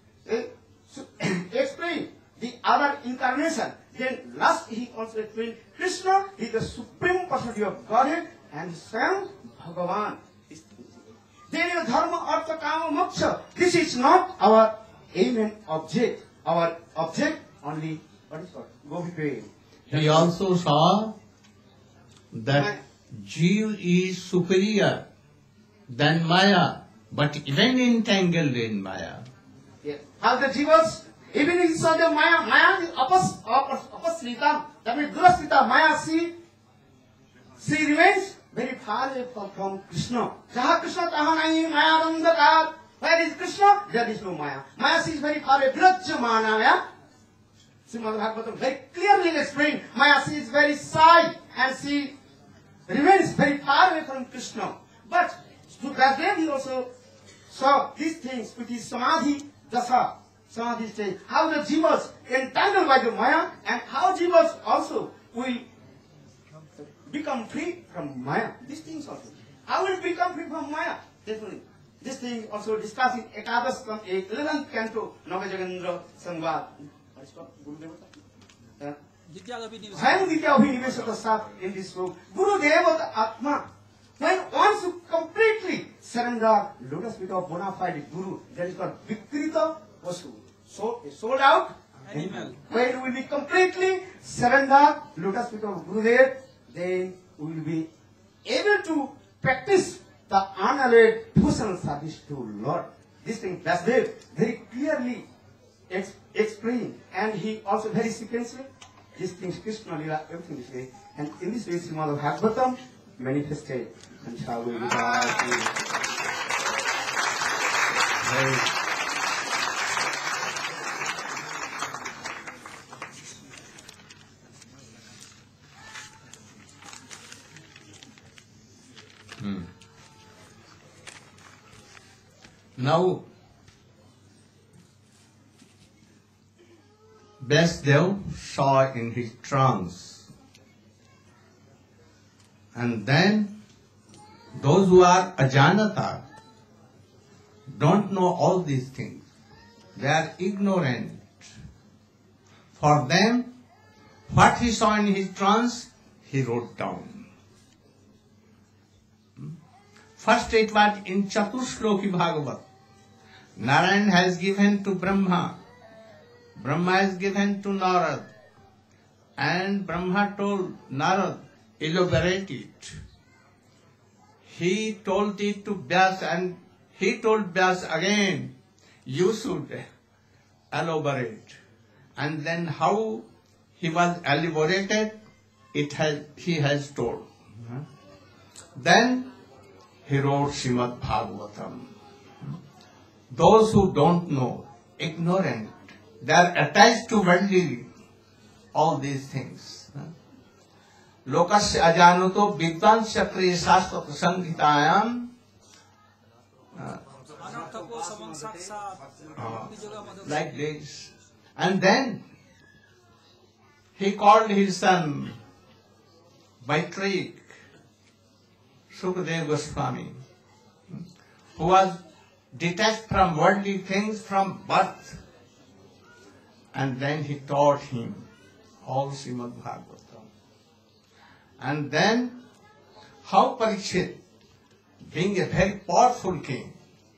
Explain the other incarnation. Then last he also explained Krishna is the supreme personality of Godhead and Swayam Bhagavan. Then in Dharma, Artha, Kama, Moksha. This is not our aim and object. Our object only, what is called? Gopi. He also saw that Jeev is superior than Maya, but even entangled in Maya. Yes. How the jivas, even inside the Maya, Maya is apasrita, that means durasrita. Maya, she remains very far away from Krishna. Jaha Krishna taha nahi Maya randakar. Where is Krishna? There is no Maya. Maya, she is very far away. Virajyamanaya. Srimad Bhagavatam very clearly explained. Maya, she is very shy and she remains very far away from Krishna. But to Vasudev, he also saw these things with his Samadhi Dasa. Samadhi stage. How the jivas entangled by the Maya and how jivas also will become free from Maya. These things also. How will become free from Maya? Definitely. This thing also discussed in Ekadas, 11th canto, Navajagendra Sangvad. What is called? Gurudeva? Swayam Vidya Abhinivesha in this book. Gurudeva the Atma. When one should completely surrender lotus feet of bona fide Guru, that is called Vikrita Vasu. So, sold out animal. When we will be completely surrender lotus feet of Gurudev, then we will be able to practice the unalloyed devotional service to Lord. This thing, Vasudev very clearly explained, and he also very sequentially, these things, Krishna Lila, everything is there. And in this way, Srimad Bhagavatam manifested. And shall we Now, Vasudev saw in his trance, and then those who are ajanata don't know all these things. They are ignorant. For them, what he saw in his trance, he wrote down. First it was in Chaturshloki Bhagavat. Narayan has given to Brahma. Brahma has given to Narad. And Brahma told Narad, elaborate it. He told it to Vyas and he told Vyas again, you should elaborate. And then how he was elaborated, he has told. Then he wrote Srimad Bhagavatam. Those who don't know, ignorant, they are attached to worldly, all these things. Lokasya ajanuto vidvansya kriya shastra prasangitayam. Like this. And then he called his son Maitreyi Sukadeva Goswami, who was detached from worldly things from birth, and then he taught him all Srimad Bhagavatam. And then how Parikshit, being a very powerful king,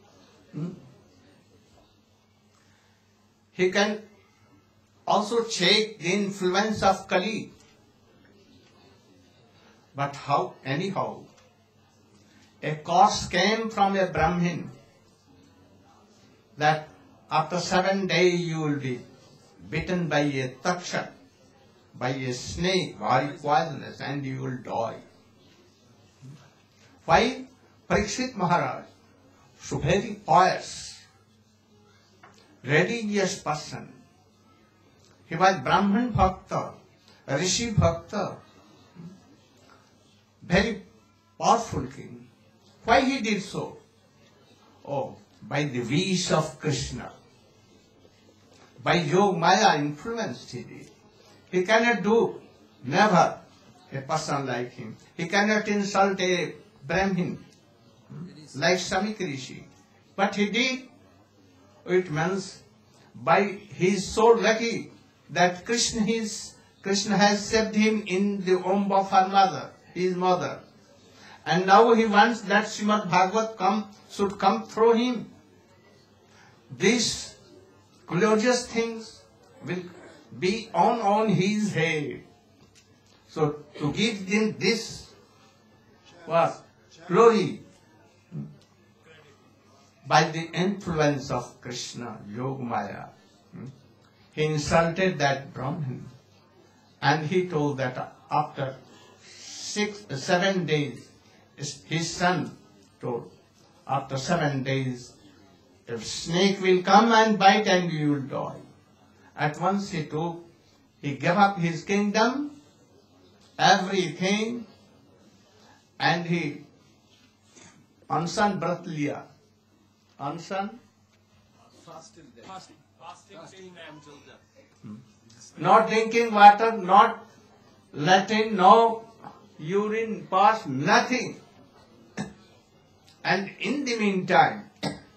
he can also check the influence of Kali. But how, anyhow, a curse came from a Brahmin that after 7 days you will be bitten by a takshak, by a snake, very poisonous, and you will die. Why? Parikshit Maharaj, so very pious, religious person. He was Brahman Bhakta, Rishi Bhakta, very powerful king. Why he did so? Oh, by the wish of Krishna. By Yog Maya influenced he did. He cannot do, never, a person like him. He cannot insult a Brahmin like Samik Rishi. But he did. It means by he is so lucky that Krishna has saved him in the womb of her mother, his mother. And now he wants that Srimad Bhagavat should come through him. These glorious things will be on his head. So to give him this what? Glory by the influence of Krishna, Yog Maya. He insulted that Brahmin, and he told that after 7 days, his son told, after 7 days, a snake will come and bite and you will die. At once he gave up his kingdom, everything, and he Ansan Brat liya. Ansan? Fasting until death. Not drinking water, not letting no urine pass, nothing. And in the meantime,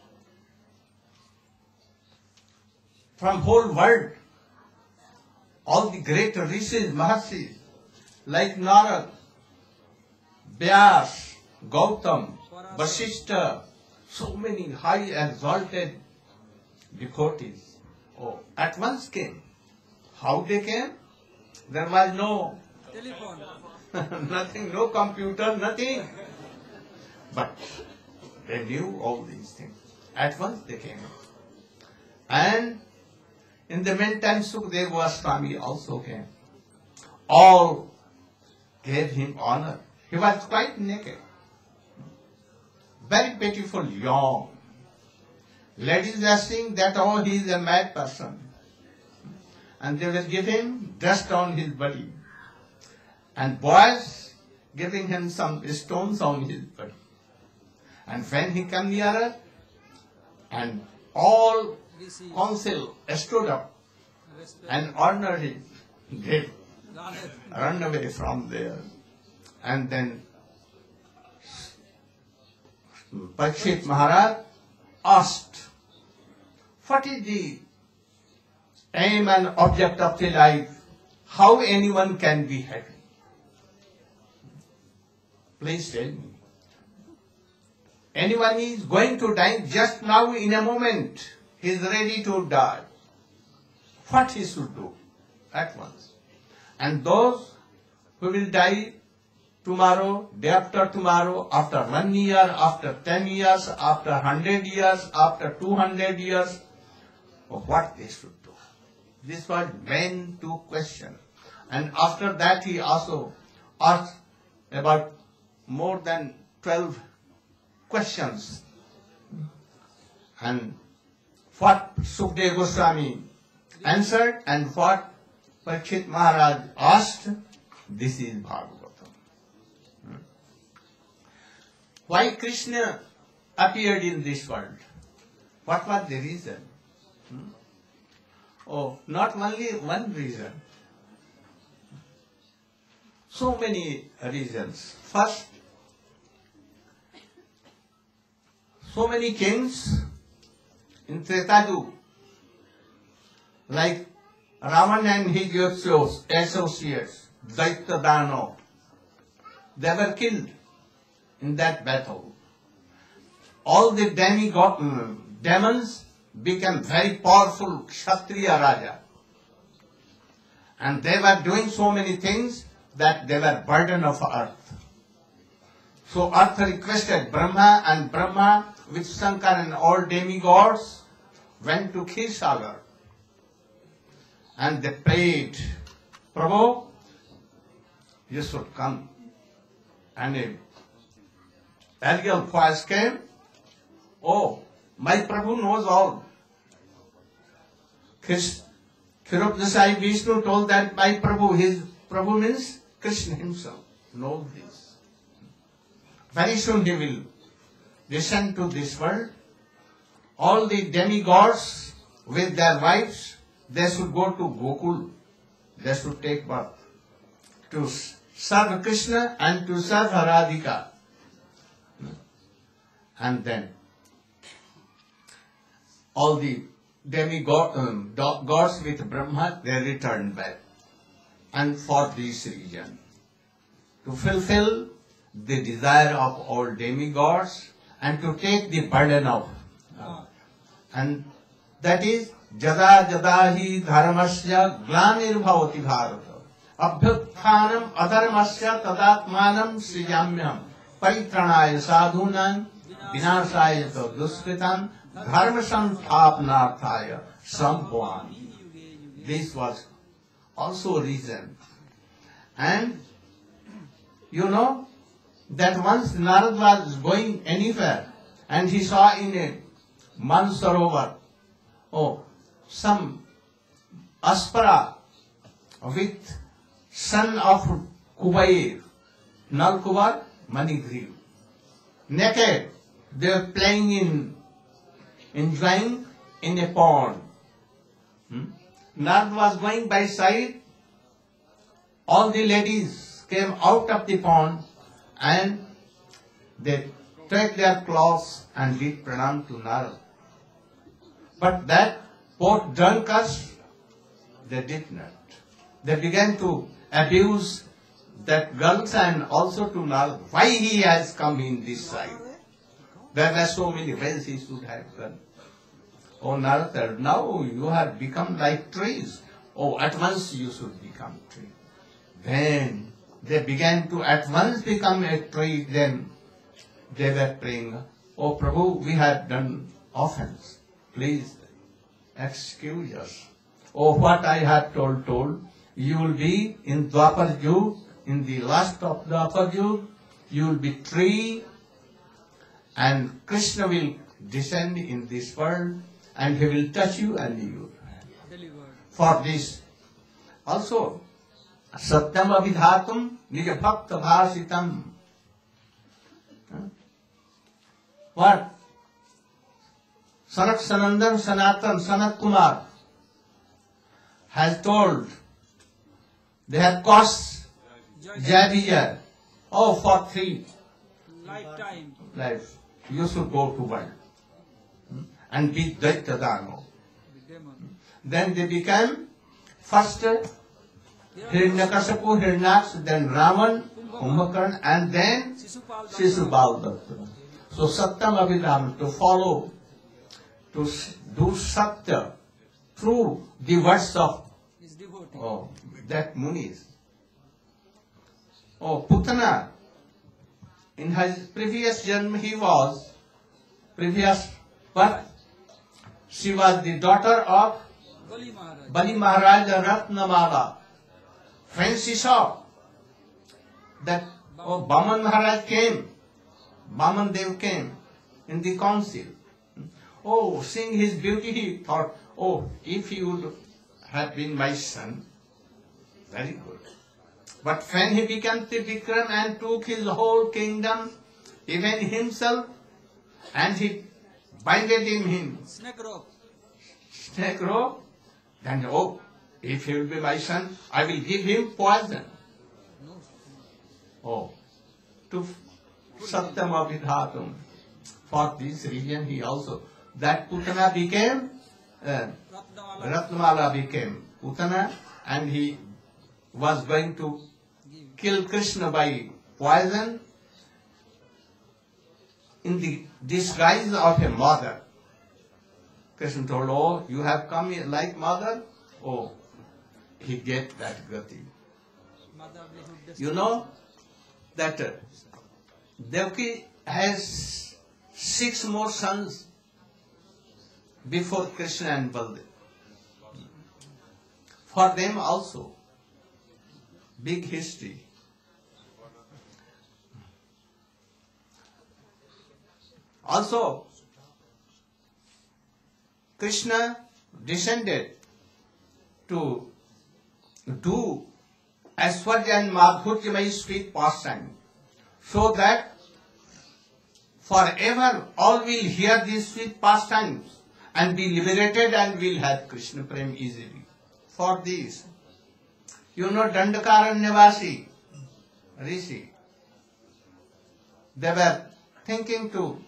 from whole world, all the great rishis, Maharshis, like Narad, Vyas, Gautam, Vasishtha, so many high exalted devotees, at once came. How they came? There was no Telephone. nothing, no computer, nothing. But they knew all these things. At once they came. And in the meantime, Sukadeva Goswami also came. All gave him honor. He was quite naked. Very beautiful, young. Ladies were saying that, oh, he is a mad person. And they will give him dust on his body. And boys giving him some stones on his body. And when he came nearer, and all council stood up and honored him, they run away from there. And then Parikshit Maharaj asked, what is the aim and object of the life? How anyone can be happy? Please tell me. Anyone is going to die just now in a moment. He is ready to die. What he should do at once? And those who will die tomorrow, day after tomorrow, after 1 year, after 10 years, after 100 years, after 200 years, what they should do? This was main two questions. And after that he also asked about more than 12 questions. And what Sukadeva Goswami answered and what Parikshit Maharaj asked, this is Bhagavatam. Why Krishna appeared in this world? What was the reason? Oh, not only one reason. So many reasons. First, so many kings in Treta Yuga, like Ravan and his associates, Daitya Dano, they were killed in that battle. All the demons became very powerful Kshatriya Raja. And they were doing so many things that they were burden of earth. So earth requested Brahma, and Brahma with Shankar and all demigods went to Kshirsagar. And they prayed, Prabhu, you should come. And a Ariel voice came, oh, my Prabhu knows all. Kshiropdasai Vishnu told that my Prabhu, his Prabhu means Krishna himself, knows this. Very soon he will descend to this world. All the demigods with their wives, they should go to Gokul. They should take birth to serve Krishna and to serve Radhika. And then all the gods with Brahma, they returned back. And for this reason, to fulfill the desire of all demigods and to take the burden of, and that is, Jada jada hi dharmasya glanirvavati bharata abhyuthanam adharmasya tadatmanam srijamyam paritranaya sadhunam vinasaya duskritam dharma samthapnarthaya sambhvami. This was also a reason. And you know that once Narad was going anywhere and he saw in a Mansarovar, some Aspara with son of Kubair, Nalkubar, Manigriv. Naked, they were playing enjoying in a pond. Narad was going by side. All the ladies came out of the pond and they took their clothes and did pranam to Narad. But that both drunkards, they did not. They began to abuse that girls and also to Narad. Why he has come in this side? There were so many ways he should have gone. Oh Narad, now you have become like trees. Oh, at once you should become tree. Then they began to at once become a tree. Then they were praying, oh Prabhu, we have done offense. Please excuse us. Oh, what I have told. You will be in Dwapar Yuga, in the last of Dwapar Yuga, you will be tree, and Krishna will descend in this world, and he will touch you and you. For this, also, Satyam Abhidhatum Nija Bhakta Bhasitam. What? Sanak Sanandan Sanatan Sanat Kumar has told, they have caused Jai oh, for 3 lives. You should go to world and be Daitya Dano. Then they became first Hiranyakashipu, Hiranyaks, then Raman, Kumbhakarna, and then Shishupal Datta. So Satyam Abhidham, to follow, to do Satya through the words of that Munis. Oh, Putana, in his previous janma he was, previous birth, she was the daughter of Bali Maharaj Ratnamala. When she saw that Baman Maharaj came, Baman Dev came in the council. Oh, seeing his beauty, he thought, oh, if he would have been my son, very good. But when he became Trivikram and took his whole kingdom, even himself, and he binded him snake rope, then oh, if he will be my son, I will give him poison. Oh, to Satyam Abhidhatum. For this reason, he also, that Putana became, Ratnamala Ratnamala became Putana, and he was going to kill Krishna by poison in the disguise of a mother. Krishna told, oh, you have come here like mother? Oh, he get that gati. motherlyhood. You know that Devaki has 6 more sons before Krishna and Baldev. For them also, big history. Also, Krishna descended to do Aishwarya and Madhurjamai sweet pastime, so that forever all will hear these sweet pastimes and be liberated and will have Krishna Prem easily. For this, you know Dandakaranyavasi Rishi, they were thinking to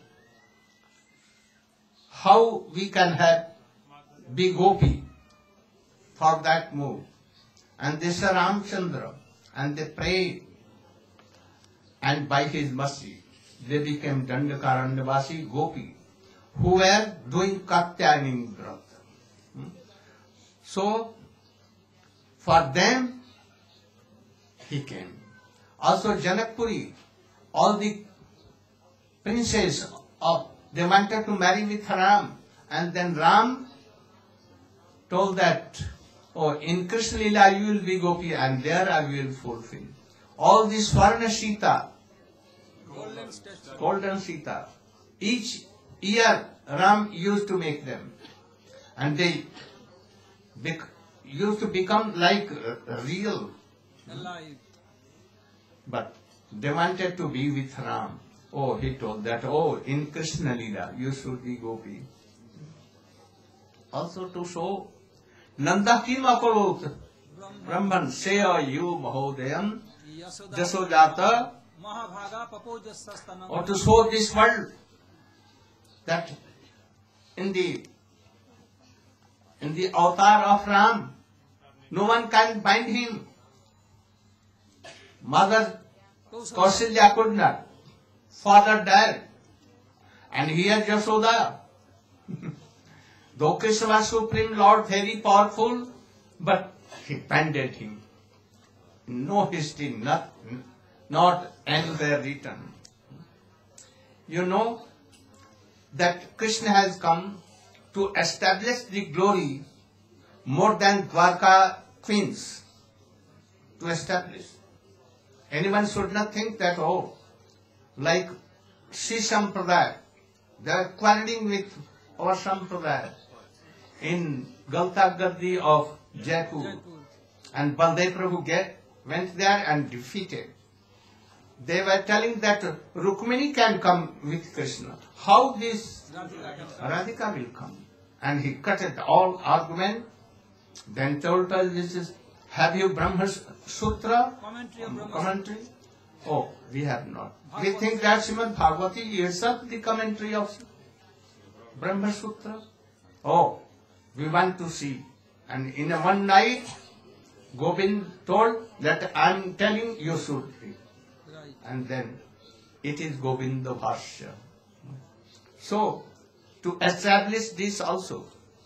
how we can have be gopi for that move. And they saw Ramchandra and they prayed, and by his mercy they became Dandakaranyavasi gopi who were doing Katyayani Vrat. So for them he came. Also Janakpuri, all the princes of, they wanted to marry with Ram, and then Ram told that, oh, in Krishna Lila you will be gopi and there I will fulfill. All this Swarna Sita, Golden statue. golden Sita, each year Ram used to make them, and they used to become like real, Alive. but they wanted to be with Ram. Oh, he told that, oh, in Krishna Lila you should be gopi. Also to show Nanda kim akarot Brahman seya you mahodayam jasodata, Mahabhaga Papojasastanam. or to show this world that in the avatar of Ram, no one can bind him. Mother Kausalya could not. Father died. And here Jasoda. Though Krishna was Supreme Lord, very powerful, but he binded him. No history, not anywhere written. You know that Krishna has come to establish the glory more than Dwarka queens to establish. Anyone should not think that, oh, like Sri Sampradaya, they are quarreling with our Sampradaya in Galta Gaddi of Jaipur. And Baldev Prabhu went there and defeated. They were telling that Rukmini can come with Krishna. How this Radhika will come? And he cut it all argument. Then told us, this is, have you Brahma Sutra? Commentary of Brahma. Commentary? Oh, we have not. We think that Srimad Bhagavati is up the commentary of Brahma Sutra. Oh, we want to see. And in one night, Govind told that I am telling you should read. Right. And then it is Govinda Bhashya. So, to establish this also,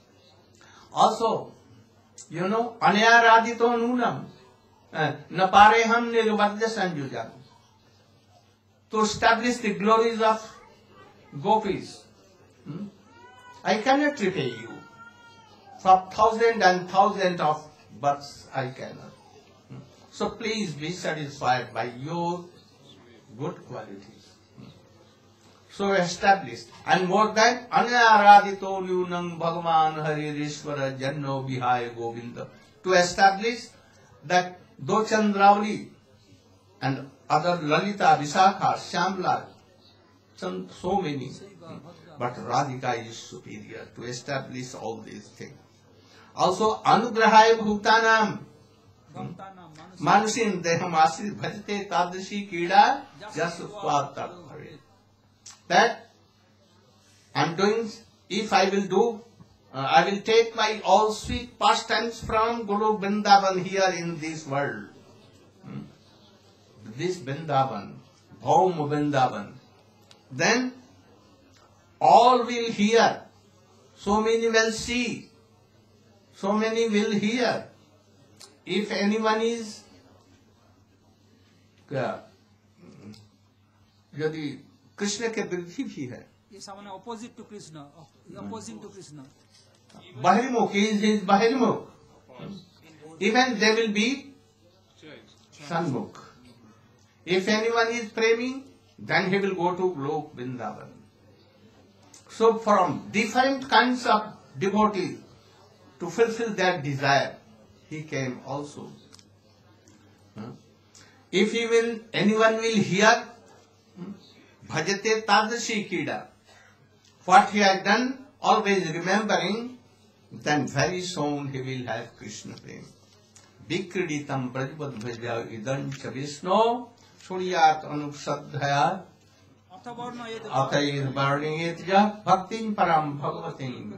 you know, Anaya Radhito Nunam, Napareham Nirvadya Sanjujan. To establish the glories of gopis, I cannot repay you. For thousands and thousands of births, I cannot. So please be satisfied by your good qualities. So established. And more than Anayaradito Nunam Bhagavan Haririshwara Janno Vihaya Govinda. To establish that though Chandravali and other Lalita, Visakha, Shyamla, so many, but Radhika is superior to establish all these things. Also, Anugrahaya Bhutanam, Manusin Deham Asrit Bhajate Tadashi Kida Jaswata. That I'm doing, if I will do, I will take my all sweet pastimes from Guru Vrindavan here in this world. This Vrindavan, Bhaum Vrindavan. Then all will hear. So many will see. So many will hear. If anyone is यदि कृष्ण के विरोधी भी है, ये सामान्य opposite to Krishna, opposing to Krishna. Bahirmukh is Bahirmukh. Even they will be Sanmukh. If anyone is praying, then he will go to Lok Vrindavan. So from different kinds of devotees, to fulfill their desire, he came also. If anyone will hear, Bhajate Tadashi Kida, what he has done, always remembering, then very soon he will have Krishna prema. Vikriditam prajpad bhajya idam cha Vishnu suryat anusadhaya atayir varniyetja bhaktin param bhagavatim.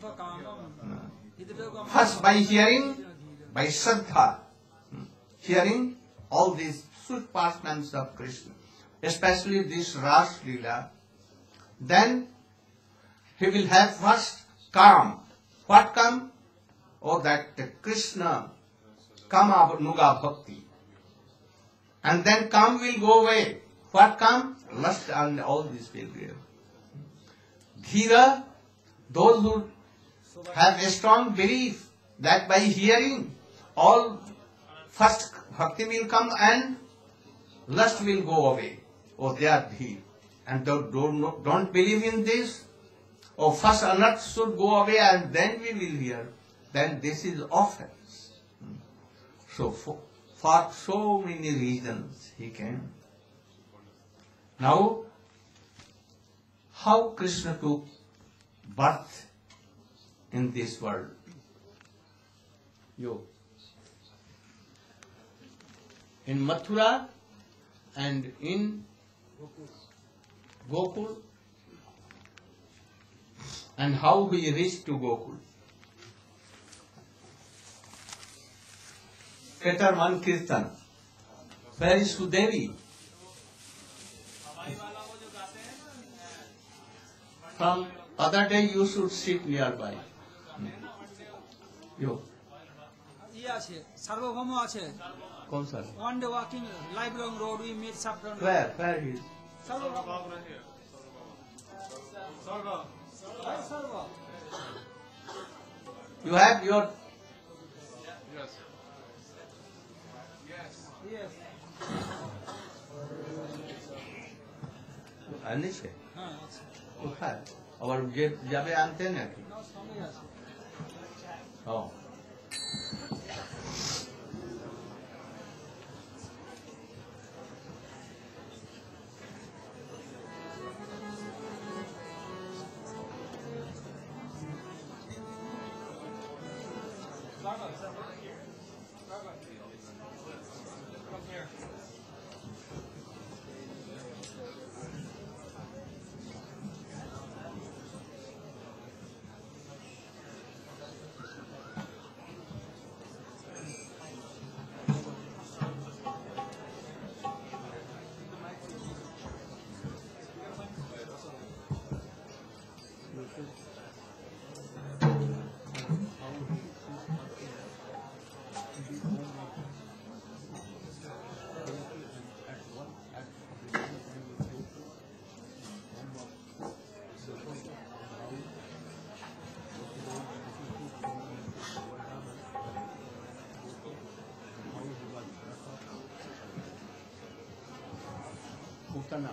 First by hearing, by Shraddha, hearing all these sweet pastimes of Krishna, especially this Ras Leela, then he will have first calm. What calm? Oh, that Krishna, Kama Nuga Bhakti. And then calm will go away. What calm? Lust and all this will go away. Dhira, those who have a strong belief that by hearing all first bhakti will come and lust will go away. Oh, they are dhir. And don't believe in this. Oh, first anarth should go away and then we will hear. Then this is offense. So for so many reasons he came. Now, how Krishna took birth in this world? In Mathura and in Gokul, and how he reached to Gokul. Later one Kirtan, where is Sudevi? From other day you should sit nearby. You. ये আছে সার্বভৌম আছে कौन सा? one day walking lifelong road we meet saffron Where is? sarva You have your yes Anis হ্যাঁ আছে কোথায়? আবার যে যাবে আনতে নাকি? নাও সামনে আছে ও Putana.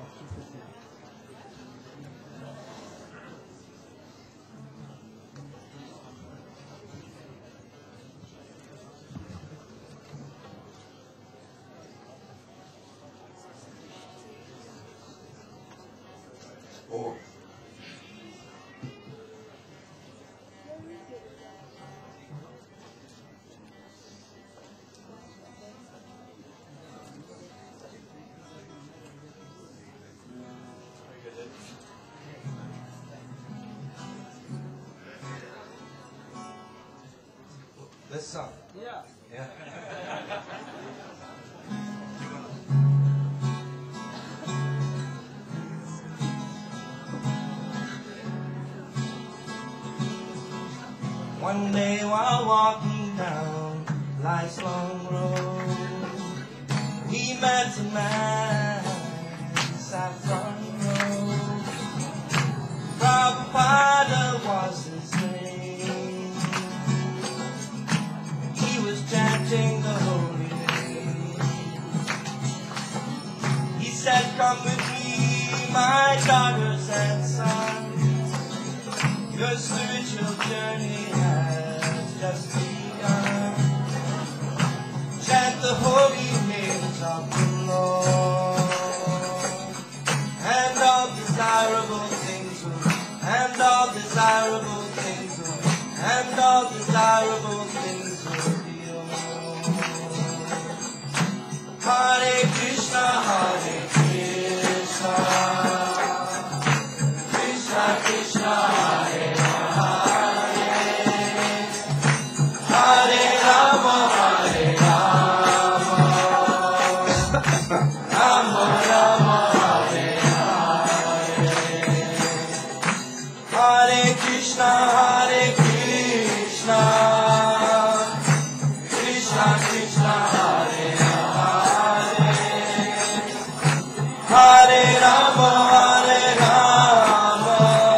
Oh. this song? Yeah. Yeah. One day while walking down life's long road, we met a man in Saffron Road. Prabhupada was his name. He was chanting the holy name. He said, "Come with me, my daughters and sons. Your spiritual journey has just begun. Chant the holy names of the Lord, and all desirable things will, and all desirable things will, and all desirable things will be yours." Hare Krishna, Hare Krishna, Krishna Krishna, Hare Hare Krishna, Krishna Krishna, Hare Hare, Hare Rama, Hare Rama,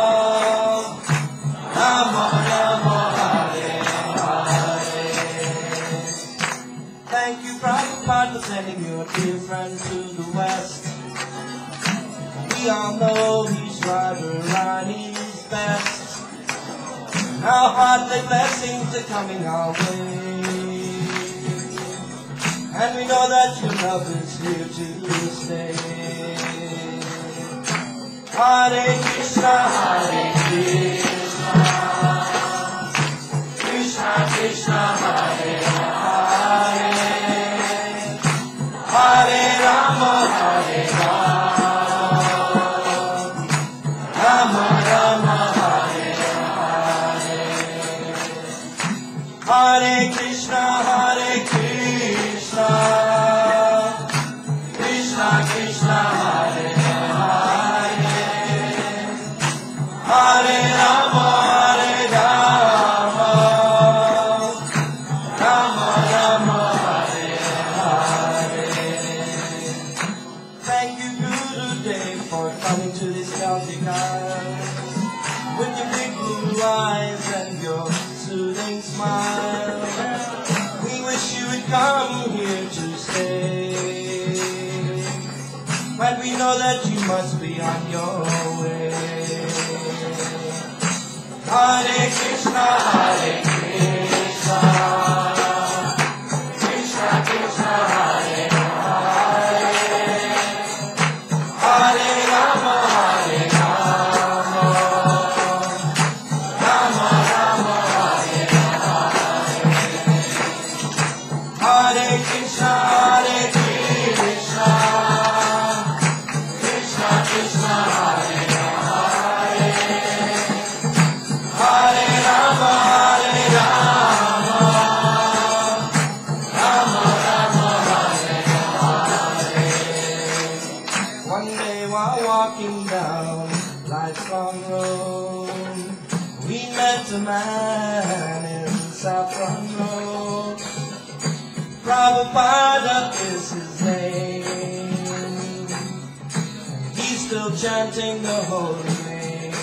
Rama Rama, Hare Hare. Thank you, Prabhupada, for sending your dear friend to the West. We all know he's Radharani's best. Our heartfelt blessings are coming our way, and we know that your love is here to stay. Hare Krishna, Hare Krishna, Krishna Krishna, Hare Hare, Hare Rama, Hare Rama, Rama Rama, Hare Krishna, Hare Krishna, Krishna Krishna, Hare Hare, Hare Rama, Hare Rama, Rama Rama, Hare Hare. Thank you, Gurudev, for coming to this Celtic island with your big blue eyes and your soothing smile. We wish you would come here to stay, but we know that you must be on your way. Hare Krishna, Hare Krishna, Krishna Krishna, Hare Hare, Hare Rama, Hare Rama, Rama Rama, Hare Krishna, Hare Krishna, Krishna Krishna, Hare Hare, Hare Rama, Hare Rama, Rama Rama, Hare Hare. One day while walking down life's long road, we met a man in Saffron Road. Prabhupada is his name. He's still chanting the holy name.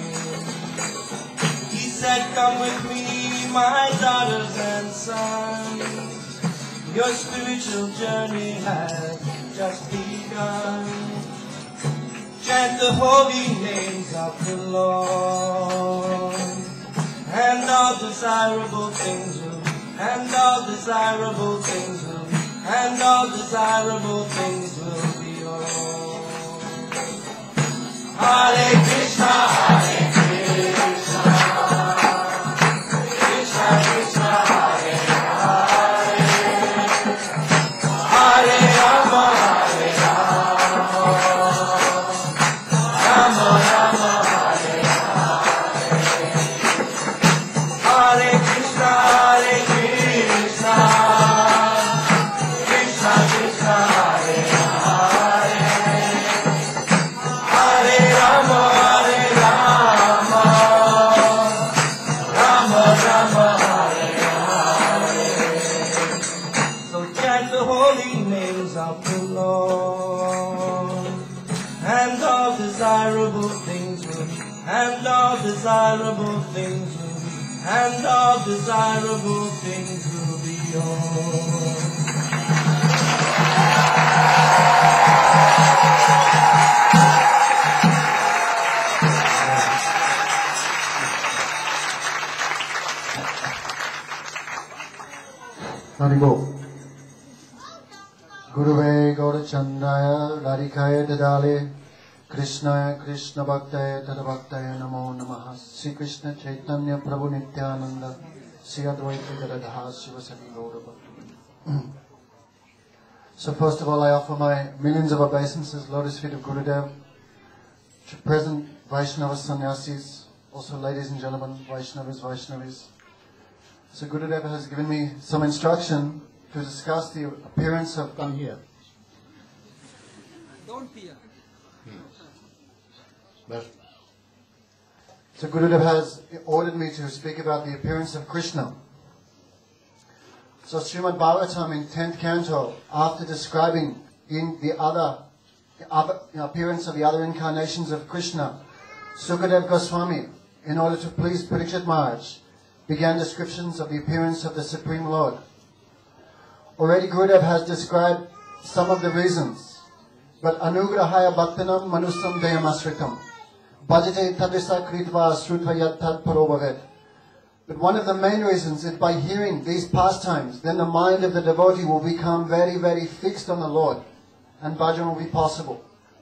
He said, "Come with me, my daughters and sons. Your spiritual journey has just begun. Chant the holy names of the Lord, and all desirable things will, and all desirable things will, and all desirable things will be yours." Hare Krishna, Hare Krishna, Krishna Krishna, Hare Hare, Hare Rama, Hare Rama, Rama Rama, Hare Hare, Hare Krishna, Hare Krishna, the holy names of the Lord. And all desirable things will be, and all desirable things will be, and all desirable things will be yours. Haribo. Guruve Gaurachandaya Radhikaya Dadale Krishnaya Krishna Bhaktaya Tadabhaktaya Namo Namaha Sri Krishna Chaitanya Prabhu Nityananda Sri Advaita Gadadha Sivasati Gaurava. So first of all, I offer my millions of obeisances, lotus feet of Gurudev, to present Vaishnava sannyasis, also ladies and gentlemen, Vaishnavas, Vaishnavis. So Gurudev has given me some instruction to discuss the appearance of... Come here. Don't fear. So Gurudev has ordered me to speak about the appearance of Krishna. So Srimad Bhagavatam in 10th canto, after describing in the appearance of the other incarnations of Krishna, Sukadev Goswami, in order to please Parikshit Maharaj, began descriptions of the appearance of the Supreme Lord. Already Gurudev has described some of the reasons, but anugrahaya bhaktanam manusam deyamasritam bhajate tadrisa kritva srutva yat tad parobhavet. But one of the main reasons is by hearing these pastimes, then the mind of the devotee will become very, very fixed on the Lord, and bhajan will be possible.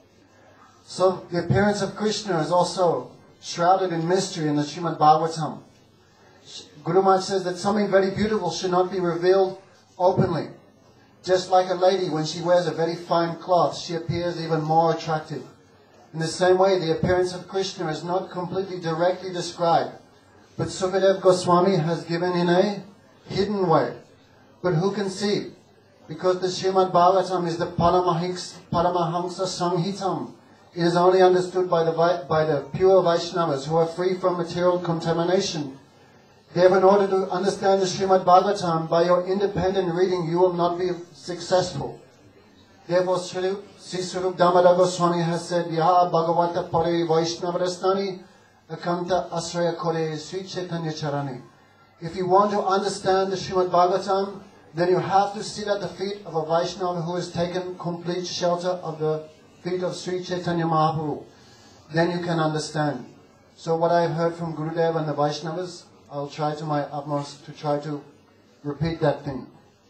So the appearance of Krishna is also shrouded in mystery in the Srimad Bhagavatam. Guru Maharaj says that something very beautiful should not be revealed openly. Just like a lady, when she wears a very fine cloth, she appears even more attractive. In the same way, the appearance of Krishna is not completely directly described, but Sukadev Goswami has given in a hidden way. But who can see? Because the Srimad Bhagavatam is the Paramahamsa Samhitam. It is only understood by the pure Vaishnavas who are free from material contamination. Therefore, in order to understand the Srimad Bhagavatam, by your independent reading, you will not be successful. Therefore, Sri Swarup Damodar Goswami has said, Yaha Bhagavata Pare Vaishnavasnani Akanta Asraya Kore Sri Chaitanya Charani. If you want to understand the Srimad Bhagavatam, then you have to sit at the feet of a Vaishnava who has taken complete shelter of the feet of Sri Chaitanya Mahaprabhu. Then you can understand. So what I have heard from Gurudev and the Vaishnavas, I'll try to my utmost to try to repeat that thing.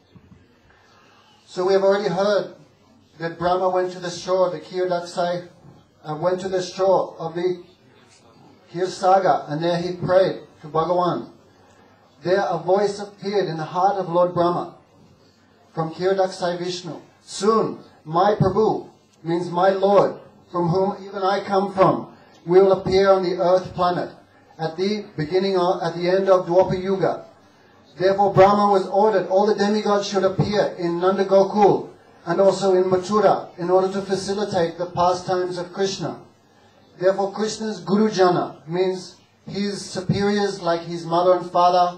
So we have already heard that Brahma went to the shore, the Kirdaksai went to the shore of the Kirsaga, and there he prayed to Bhagavan. There a voice appeared in the heart of Lord Brahma from Kirdaksai Vishnu. Soon, my Prabhu, means my Lord, from whom even I come from, will appear on the earth planet at the beginning or at the end of Dwapara Yuga. Therefore Brahma was ordered all the demigods should appear in Nanda Gokul and also in Mathura in order to facilitate the pastimes of Krishna. Therefore Krishna's Guru Jana means his superiors like his mother and father,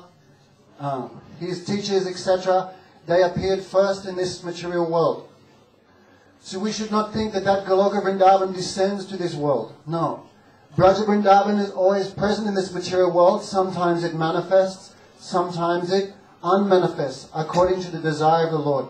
his teachers, etc. They appeared first in this material world. So we should not think that Goloka Vrindavan descends to this world. No. Braja Vrindavan is always present in this material world. Sometimes it manifests, sometimes it unmanifests, according to the desire of the Lord.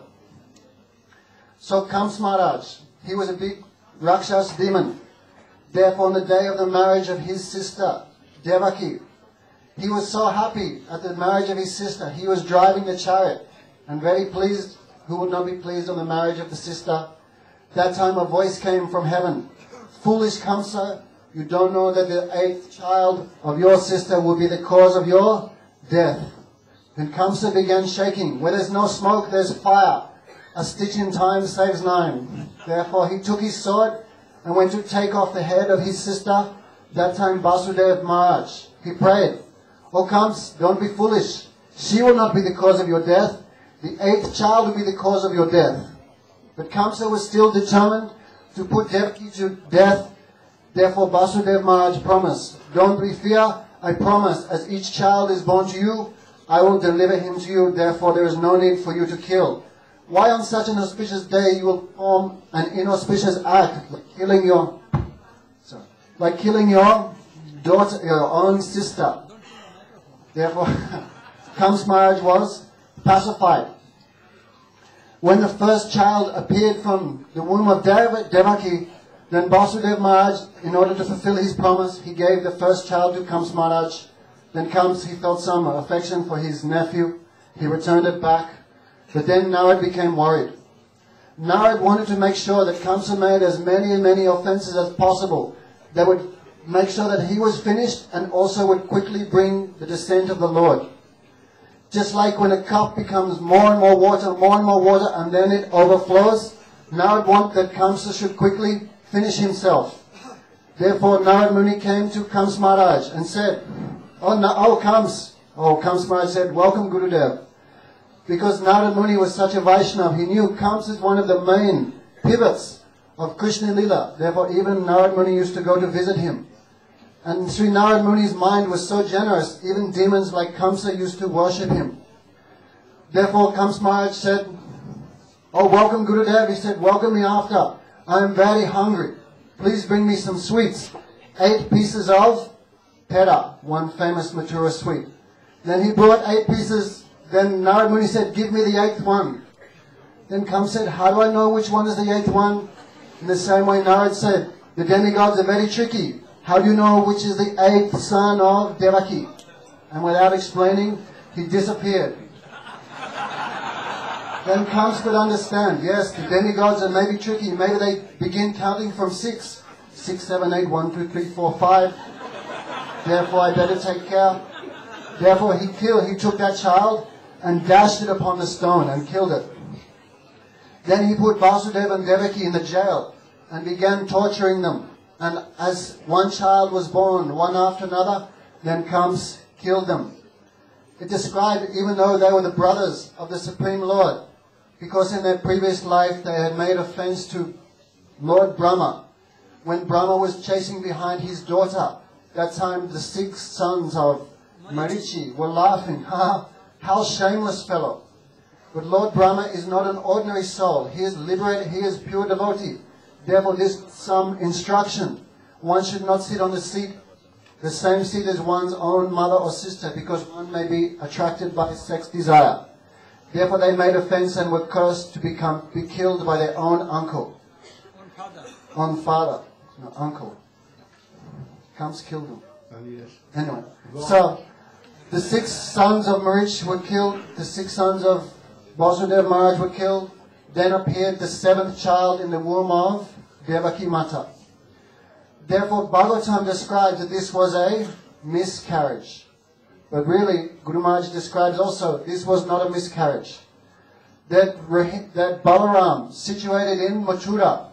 So Kams Maharaj, he was a big Rakshas demon. Therefore, on the day of the marriage of his sister, Devaki, he was so happy at the marriage of his sister. He was driving the chariot and very pleased. Who would not be pleased on the marriage of the sister? That time a voice came from heaven. Foolish Kamsa, you don't know that the 8th child of your sister will be the cause of your death. Then Kamsa began shaking. Where there's no smoke, there's fire. A stitch in time saves 9. Therefore he took his sword and went to take off the head of his sister. That time Vasudev Maharaj, he prayed, O Kams, don't be foolish. She will not be the cause of your death. The 8th child will be the cause of your death. But Kamsa was still determined to put Devaki to death. Therefore Vasudev Maharaj promised, don't be fear, I promise, as each child is born to you, I will deliver him to you. Therefore there is no need for you to kill. why on such an auspicious day you will perform an inauspicious act, like killing your daughter, your own sister? Therefore, Kamsa Maharaj was pacified. When the first child appeared from the womb of Devaki, then Vasudeva Maharaj, in order to fulfill his promise, he gave the first child to Kamsa Maharaj. Then he felt some affection for his nephew. He returned it back. But then Narad became worried. Narad wanted to make sure that Kamsa made as many offenses as possible. That would make sure that he was finished and also would quickly bring the descent of the Lord. Just like when a cup becomes more and more water, and then it overflows, Narad wanted that Kamsa should quickly finish himself. Therefore Narad Muni came to Kamsa Maharaj and said, Kamsa Maharaj said, welcome Gurudev. Because Narad Muni was such a Vaishnav, he knew Kamsa is one of the main pivots of Krishna Lila. Therefore even Narad Muni used to go to visit him. And Sri Narad Muni's mind was so generous, even demons like Kamsa used to worship him. Therefore Kamsa Maharaj said, welcome Gurudev. He said, welcome me after. I am very hungry. Please bring me some sweets. 8 pieces of peda, one famous Mathura sweet. Then he brought 8 pieces. Then Narad Muni said, give me the 8th one. Then Kamsa said, how do I know which one is the 8th one? In the same way Narad said, the demigods are very tricky. How do you know which is the 8th son of Devaki? And without explaining, he disappeared. Then Kamsa could understand, yes, the demigods are maybe tricky. Maybe they begin counting from 6. 6, 7, 8, 1, 2, 3, 4, 5. Therefore I better take care. Therefore he took that child and dashed it upon the stone and killed it. Then he put Vasudeva and Devaki in the jail and began torturing them. And as one child was born, one after another, then Kamsa killed them. It described, even though they were the brothers of the Supreme Lord, because in their previous life they had made offense to Lord Brahma. When Brahma was chasing behind his daughter, that time the 6 sons of Marichi were laughing. How shameless fellow. But Lord Brahma is not an ordinary soul. He is liberated, he is pure devotee. Therefore this is some instruction. One should not sit on the same seat as one's own mother or sister, because one may be attracted by sex desire. Therefore they made offense and were cursed to be killed by their own uncle. Uncle. Kamsa killed them. Anyway, so the 6 sons of Marichi were killed, the 6 sons of Vasudeva Maharaj were killed. Then appeared the 7th child in the womb of Devaki Mata. Therefore Bhagavatam describes that this was a miscarriage. But really, Guru Maharaj describes also, this was not a miscarriage. That Balaram, situated in Mathura,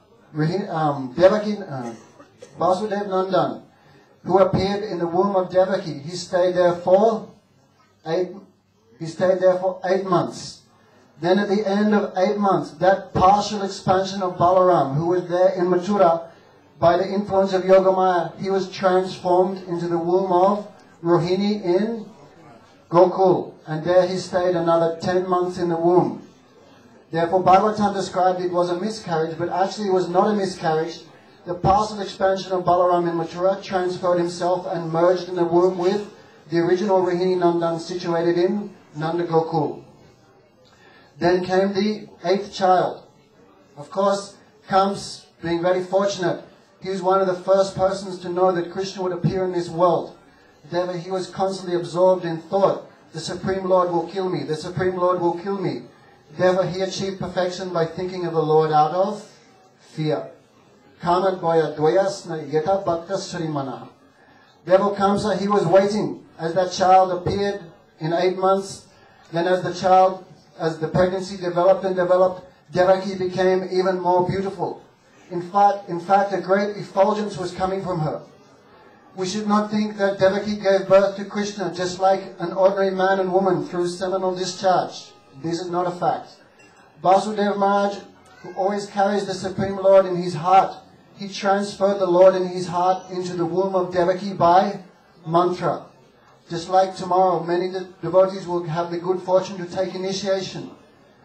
Vasudeva Nandan, who appeared in the womb of Devaki, he stayed there for 8 months. Then at the end of 8 months, that partial expansion of Balaram, who was there in Mathura, by the influence of Yogamaya, he was transformed into the womb of Rohini in Gokul. And there he stayed another 10 months in the womb. Therefore Bhagavatam described it was a miscarriage, but actually it was not a miscarriage. The partial expansion of Balaram in Mathura transferred himself and merged in the womb with the original Rohini Nandan situated in Nanda Gokul. Then came the 8th child. Of course, Kamsa, being very fortunate, he was one of the first persons to know that Krishna would appear in this world. Therefore he was constantly absorbed in thought, the Supreme Lord will kill me, the Supreme Lord will kill me. Therefore he achieved perfection by thinking of the Lord out of fear. Therefore Kamsa, he was waiting as that child appeared in 8 months. Then as the pregnancy developed, Devaki became even more beautiful. In fact, a great effulgence was coming from her. We should not think that Devaki gave birth to Krishna just like an ordinary man and woman through seminal discharge. This is not a fact. Vasudeva Maharaj, who always carries the Supreme Lord in his heart, he transferred the Lord in his heart into the womb of Devaki by mantra. Just like tomorrow, many devotees will have the good fortune to take initiation.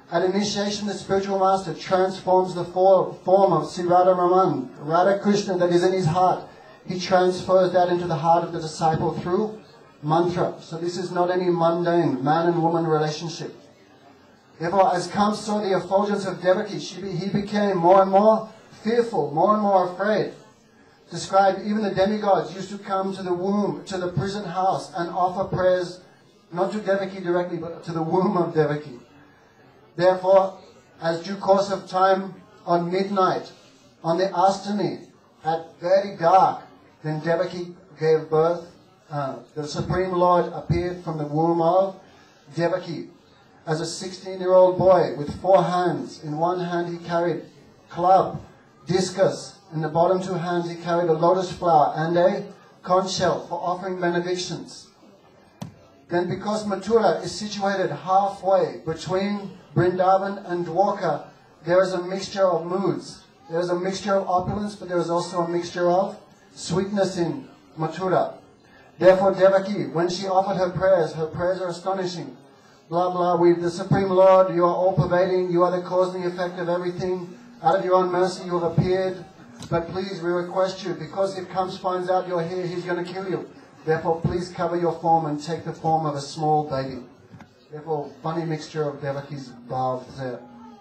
At initiation, the spiritual master transforms the form of Sri Radha Raman, Radha Krishna that is in his heart. He transfers that into the heart of the disciple through mantra. So this is not any mundane man and woman relationship. Therefore, as Kamsa saw the effulgence of Devaki, he became more and more fearful, more and more afraid. Described, even the demigods used to come to the womb, to the prison house, and offer prayers, not to Devaki directly, but to the womb of Devaki. Therefore, as due course of time, on midnight, on the Ashtami, at very dark, then Devaki gave birth. The Supreme Lord appeared from the womb of Devaki as a 16-year-old boy with 4 hands. In one hand he carried club, discus. In the bottom 2 hands he carried a lotus flower and a conch shell for offering benedictions. Then because Mathura is situated halfway between Vrindavan and Dwarka, there is a mixture of moods. There is a mixture of opulence, but there is also a mixture of sweetness in Mathura. Therefore Devaki, when she offered her prayers are astonishing. Blah, blah, with the Supreme Lord, you are all-pervading, you are the cause and the effect of everything. Out of your own mercy you have appeared. But please, we request you, because if Kamsa finds out you're here, he's going to kill you. Therefore, please cover your form and take the form of a small baby. Therefore, funny mixture of Devaki's bhav there.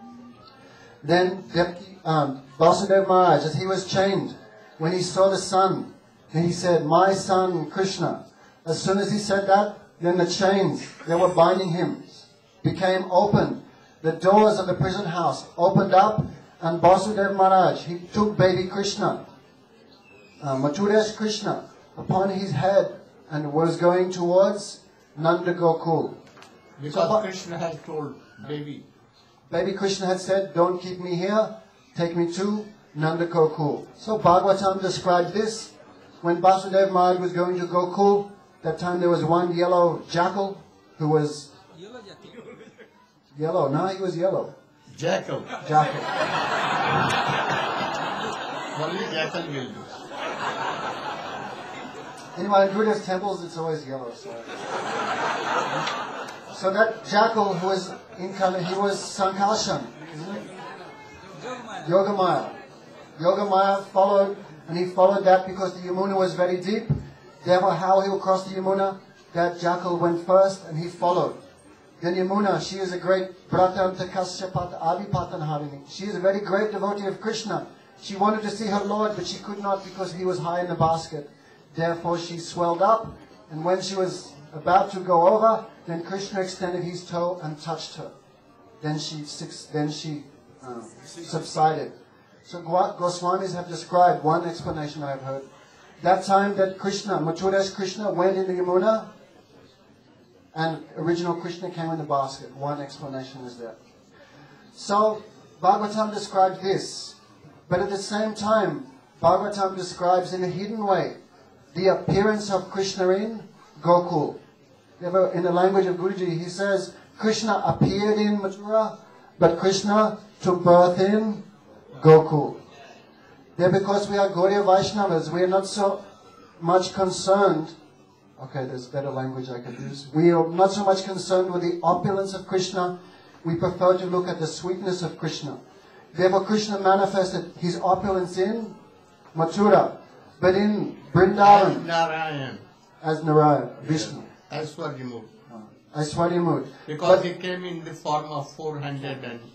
Then Vasudeva Maharaj, as he was chained, when he saw the sun, then he said, "My son Krishna." As soon as he said that, then the chains that were binding him became open. The doors of the prison house opened up, and Vasudeva Maharaj, he took baby Krishna, Mathura's Krishna, upon his head and was going towards Nanda Gokul. Because Krishna had told baby Krishna had said, "Don't keep me here, take me to Nanda Gokul." So Bhagavatam described this. When Vasudeva Maharaj was going to Gokul, that time there was one yellow jackal who was yellow. No, he was yellow. Jackal. Only jackal will do. Anyway, in Buddhist temples, it's always yellow. So that jackal who was incarnate, he was Sankarshan, Yogamaya. Yogamaya followed, and he followed that because the Yamuna was very deep. Therefore, how he will cross the Yamuna, that jackal went first, and he followed. Then Yamuna, she is a great Pratanta Kasyapat Adipatanharini. She is a very great devotee of Krishna. She wanted to see her Lord, but she could not because he was high in the basket. Therefore, she swelled up, and when she was about to go over, then Krishna extended his toe and touched her. Then she subsided. So Goswamis have described one explanation I have heard. That time that Krishna, Mathura's Krishna, went into Yamuna, and original Krishna came in the basket. One explanation is there. So Bhagavatam describes this, but at the same time, Bhagavatam describes in a hidden way the appearance of Krishna in Gokul. In the language of Guruji, he says, Krishna appeared in Mathura, but Krishna took birth in Gokul. There, because we are Gaudiya Vaishnavas, we are not so much concerned. Okay, there's better language I could use. We are not so much concerned with the opulence of Krishna. We prefer to look at the sweetness of Krishna. Therefore, Krishna manifested his opulence in Mathura, but in Vrindavan as Narayan, Vishnu. Aishwaryamut. Aishwaryamut. Because he came in the form of 400 and...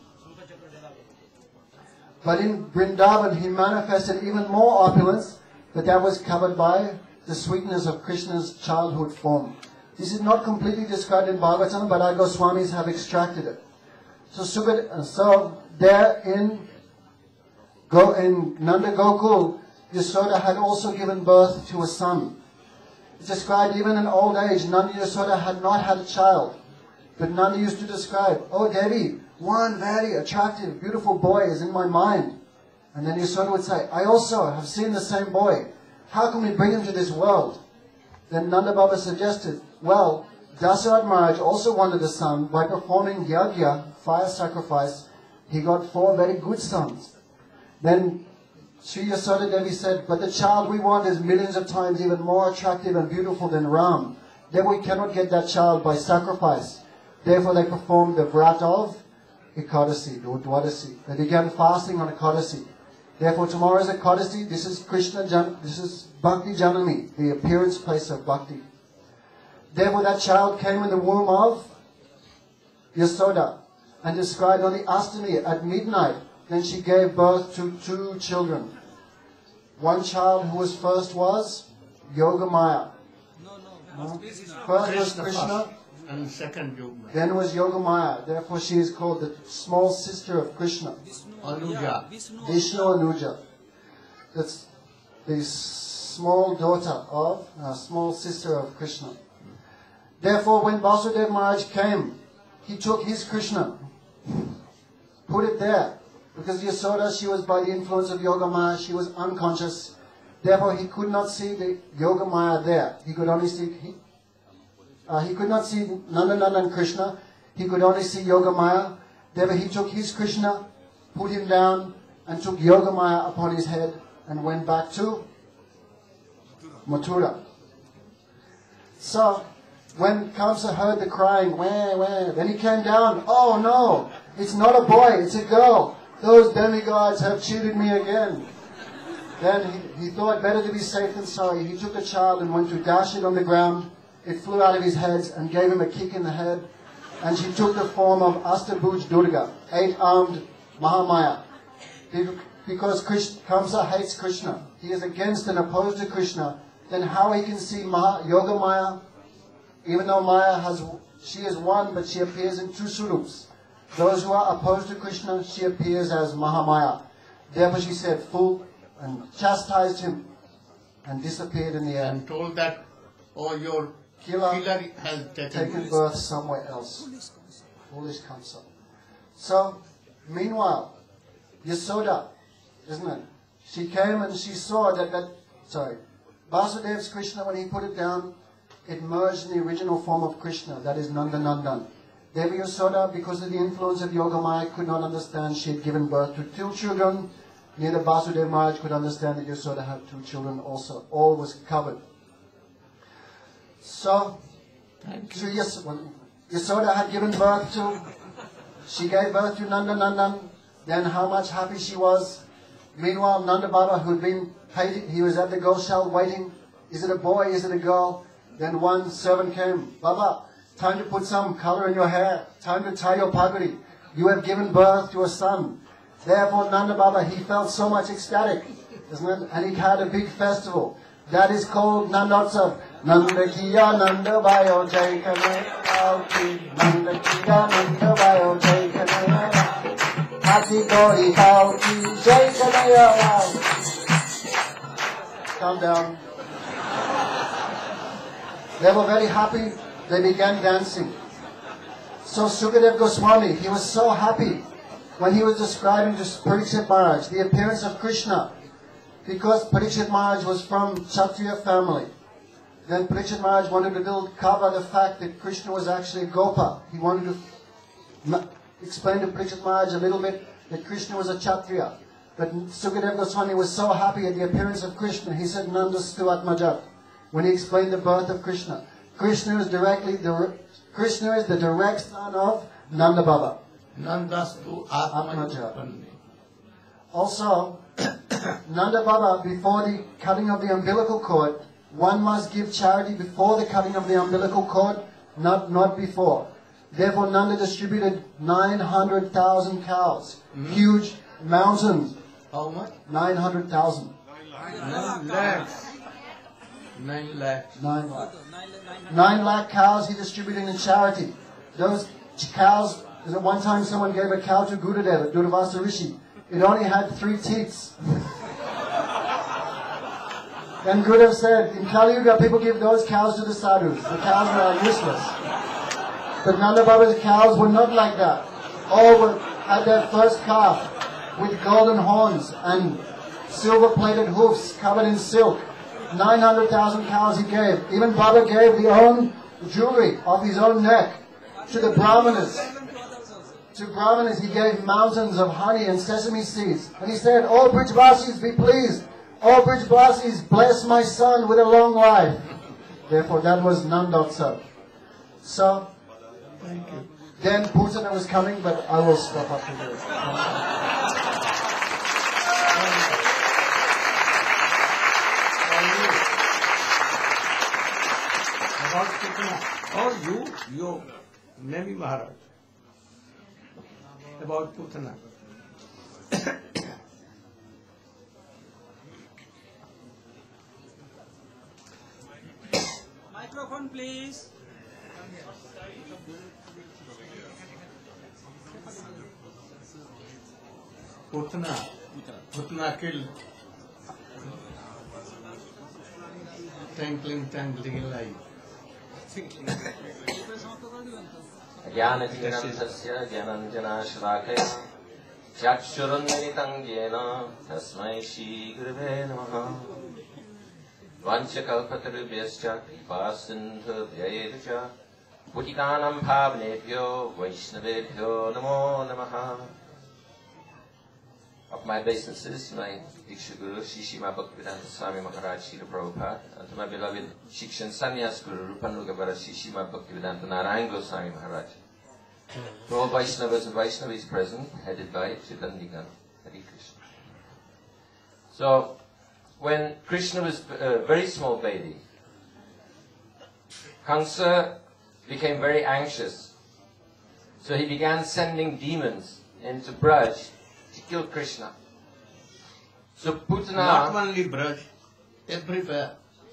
But in Vrindavan, he manifested even more opulence, but that was covered by the sweetness of Krishna's childhood form. This is not completely described in Bhagavatam, but our Goswamis have extracted it. So there in Nanda Gokul, Yasoda had also given birth to a son. It's described even in old age, Nanda Yasoda had not had a child. But Nanda used to describe, "Oh Devi, one very attractive, beautiful boy is in my mind." And then Yasoda would say, "I also have seen the same boy. How can we bring him to this world?" Then Nanda Baba suggested, well, Dasarath Maharaj also wanted a son. By performing yajna, fire sacrifice, he got 4 very good sons. Then Sri Yasoda Devi said, "But the child we want is millions of times even more attractive and beautiful than Ram. Then we cannot get that child by sacrifice." Therefore they performed the vrat of Ekadasi, or Dwadasi. They began fasting on Ekadasi. Therefore, tomorrow is Ekadasi. This is this is Bhakti Janami, the appearance place of Bhakti. Therefore, that child came in the womb of Yasoda and described on the Astami at midnight. Then she gave birth to 2 children. One child who was first was Yogamaya. First was Krishna. And second Yogamaya. Then was Yogamaya. Therefore, she is called the small sister of Krishna. Anuja. Vishnu Anuja. That's the small daughter of, small sister of Krishna. Therefore, when Vasudeva Maharaj came, he took his Krishna, put it there. Because Yasoda, she was by the influence of Yogamaya, she was unconscious. Therefore, he could not see the Yogamaya there. He could only see, he could not see Nandananda and Krishna. He could only see Yogamaya. Therefore, he took his Krishna, put him down, and took Yogamaya upon his head and went back to Mathura. So, when Kamsa heard the crying, wah, wah, then he came down. Oh no, it's not a boy, it's a girl. Those demigods have cheated me again. Then he thought better to be safe than sorry. He took a child and went to dash it on the ground. It flew out of his head and gave him a kick in the head. And she took the form of Astabhuj Durga, 8-armed Mahamaya. Because Kamsa hates Krishna. He is against and opposed to Krishna. Then how he can see Yogamaya, even though Maya she is one, but she appears in 2 surups. Those who are opposed to Krishna, she appears as Mahamaya. Therefore she said, fool, and chastised him, and disappeared in the air. And told that, oh, your Killer has taken birth somewhere else. Foolish Kamsa. So, meanwhile, Yasoda, isn't it? She came and she saw Vasudeva's Krishna, when he put it down, it merged in the original form of Krishna, that is Nandanandan. Devi Yasoda, because of the influence of Yogamaya, could not understand she had given birth to 2 children. Neither Vasudeva Maharaj could understand that Yasoda had 2 children also. All was covered. So, Yasoda had given birth to, she gave birth to Nandanandan. Then how much happy she was. Meanwhile, Nanda Baba, who had been paid, he was at the Gosal waiting. Is it a boy? Is it a girl? Then one servant came. Baba, time to put some color in your hair. Time to tie your pagadi. You have given birth to a son. Therefore, Nanda Baba, he felt so much ecstatic, isn't it? And he had a big festival. That is called Nandotsav. Nanda kiya Nanda Bayo Jai Kane. Nanda kiya Nanda Bayo Jai Kane. Hati Gauri Kauti Jai Kane. Calm down. They were very happy. They began dancing. So Sukadeva Goswami, he was so happy when he was describing to Parikshit Maharaj the appearance of Krishna, because Parikshit Maharaj was from Kshatriya family. Then Parikshit Maharaj wanted to cover the fact that Krishna was actually a Gopa. He wanted to explain to Parikshit Maharaj a little bit that Krishna was a Kshatriya. But Sukadeva Goswami was so happy at the appearance of Krishna, he said Nandastu Atmajat, when he explained the birth of Krishna. Krishna is the direct son of Nanda Baba. Nandastu Atmajat. Also, Nanda Baba, before the cutting of the umbilical cord, one must give charity before the cutting of the umbilical cord, not before. Therefore, Nanda distributed 900,000 cows, huge mountains. How much? 900,000. 9 lakhs. 9 lakhs. 9 lakh. 9 lakh cows he distributed in charity. Those cows, at one time someone gave a cow to Gurudeva, Durvasa Rishi. It only had 3 teats. Then Gurudev said, in Kali Yuga, people give those cows to the sadhus. The cows are useless. But Nanda Baba's cows were not like that. All had their first calf with golden horns and silver-plated hoofs covered in silk. 900,000 cows he gave. Even Baba gave the own jewelry off his own neck to the Brahmanas. To Brahmanas he gave mountains of honey and sesame seeds. And he said, all Brijvasis be pleased. All Brijvasis bless my son with a long life. Therefore that was Nandotsav. So, Then Putana was coming, but I will stop up here. About Putana, or you, maybe Maharaj. About Putana. Microphone, please. Putana killed twinkling light. ज्ञानतिमिरन्धस्य ज्ञानञ्जनाशलाकया चक्षुरुन्मिलितं येन तस्मै श्रीगुरवे नमः वाञ्छकल्पतरुभ्यश्च कृपासिन्धुभ्यैव च पतितानां पावनेभ्यो वैष्णवेभ्यो नमो नमः. Of my obeisances, my Diksha Guru, Sri Srimad Bhaktivedanta Swami Maharaj Srila Prabhupada, and to my beloved Shikshan Sannyas Guru, Rupanugavara Sri Srimad Bhaktivedanta Narayan Goswami Maharaj. To all Vaishnavas and Vaishnavis present, headed by Chaitanya Hari Krishna. So, when Krishna was a very small baby, Kamsa became very anxious. So he began sending demons into Braj to kill Krishna. So Putana... Not only Braj, everywhere.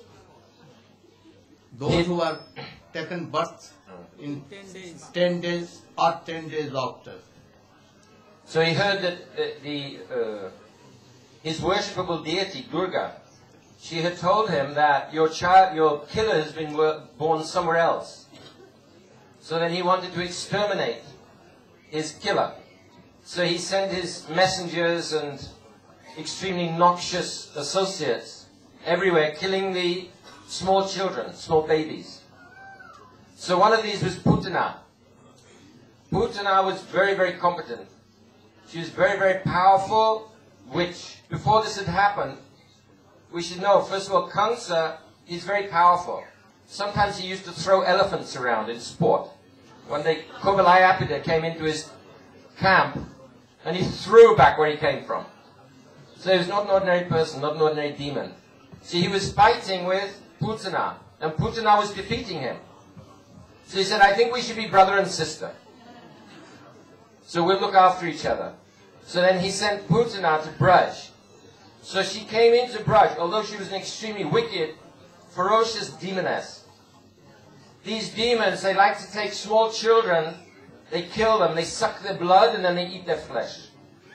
Those who are taken birth in 10 days or 10 days after. So he heard that his worshipable deity, Durga, she had told him that your killer has been born somewhere else. So then he wanted to exterminate his killer. So he sent his messengers and extremely noxious associates everywhere, killing the small children, small babies. So one of these was Putana. Putana was very, very competent. She was very, very powerful, which, before this had happened, we should know, first of all, Kamsa is very powerful. Sometimes he used to throw elephants around in sport. One day, Kovalayapida came into his camp, and he threw back where he came from. So he was not an ordinary person, not an ordinary demon. So he was fighting with Putana, and Putana was defeating him. So he said, I think we should be brother and sister. So we'll look after each other. So then he sent Putana to Braj. So she came into Braj, although she was an extremely wicked, ferocious demoness. These demons, they like to take small children, they kill them, they suck their blood, and then they eat their flesh.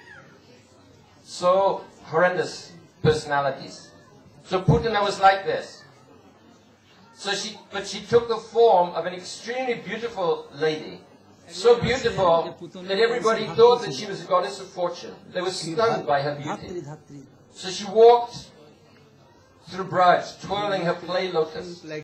So horrendous personalities. So Putana was like this. But she took the form of an extremely beautiful lady. So beautiful that everybody thought that she was a goddess of fortune. They were stunned by her beauty. So she walked through Braj, twirling her clay lotus.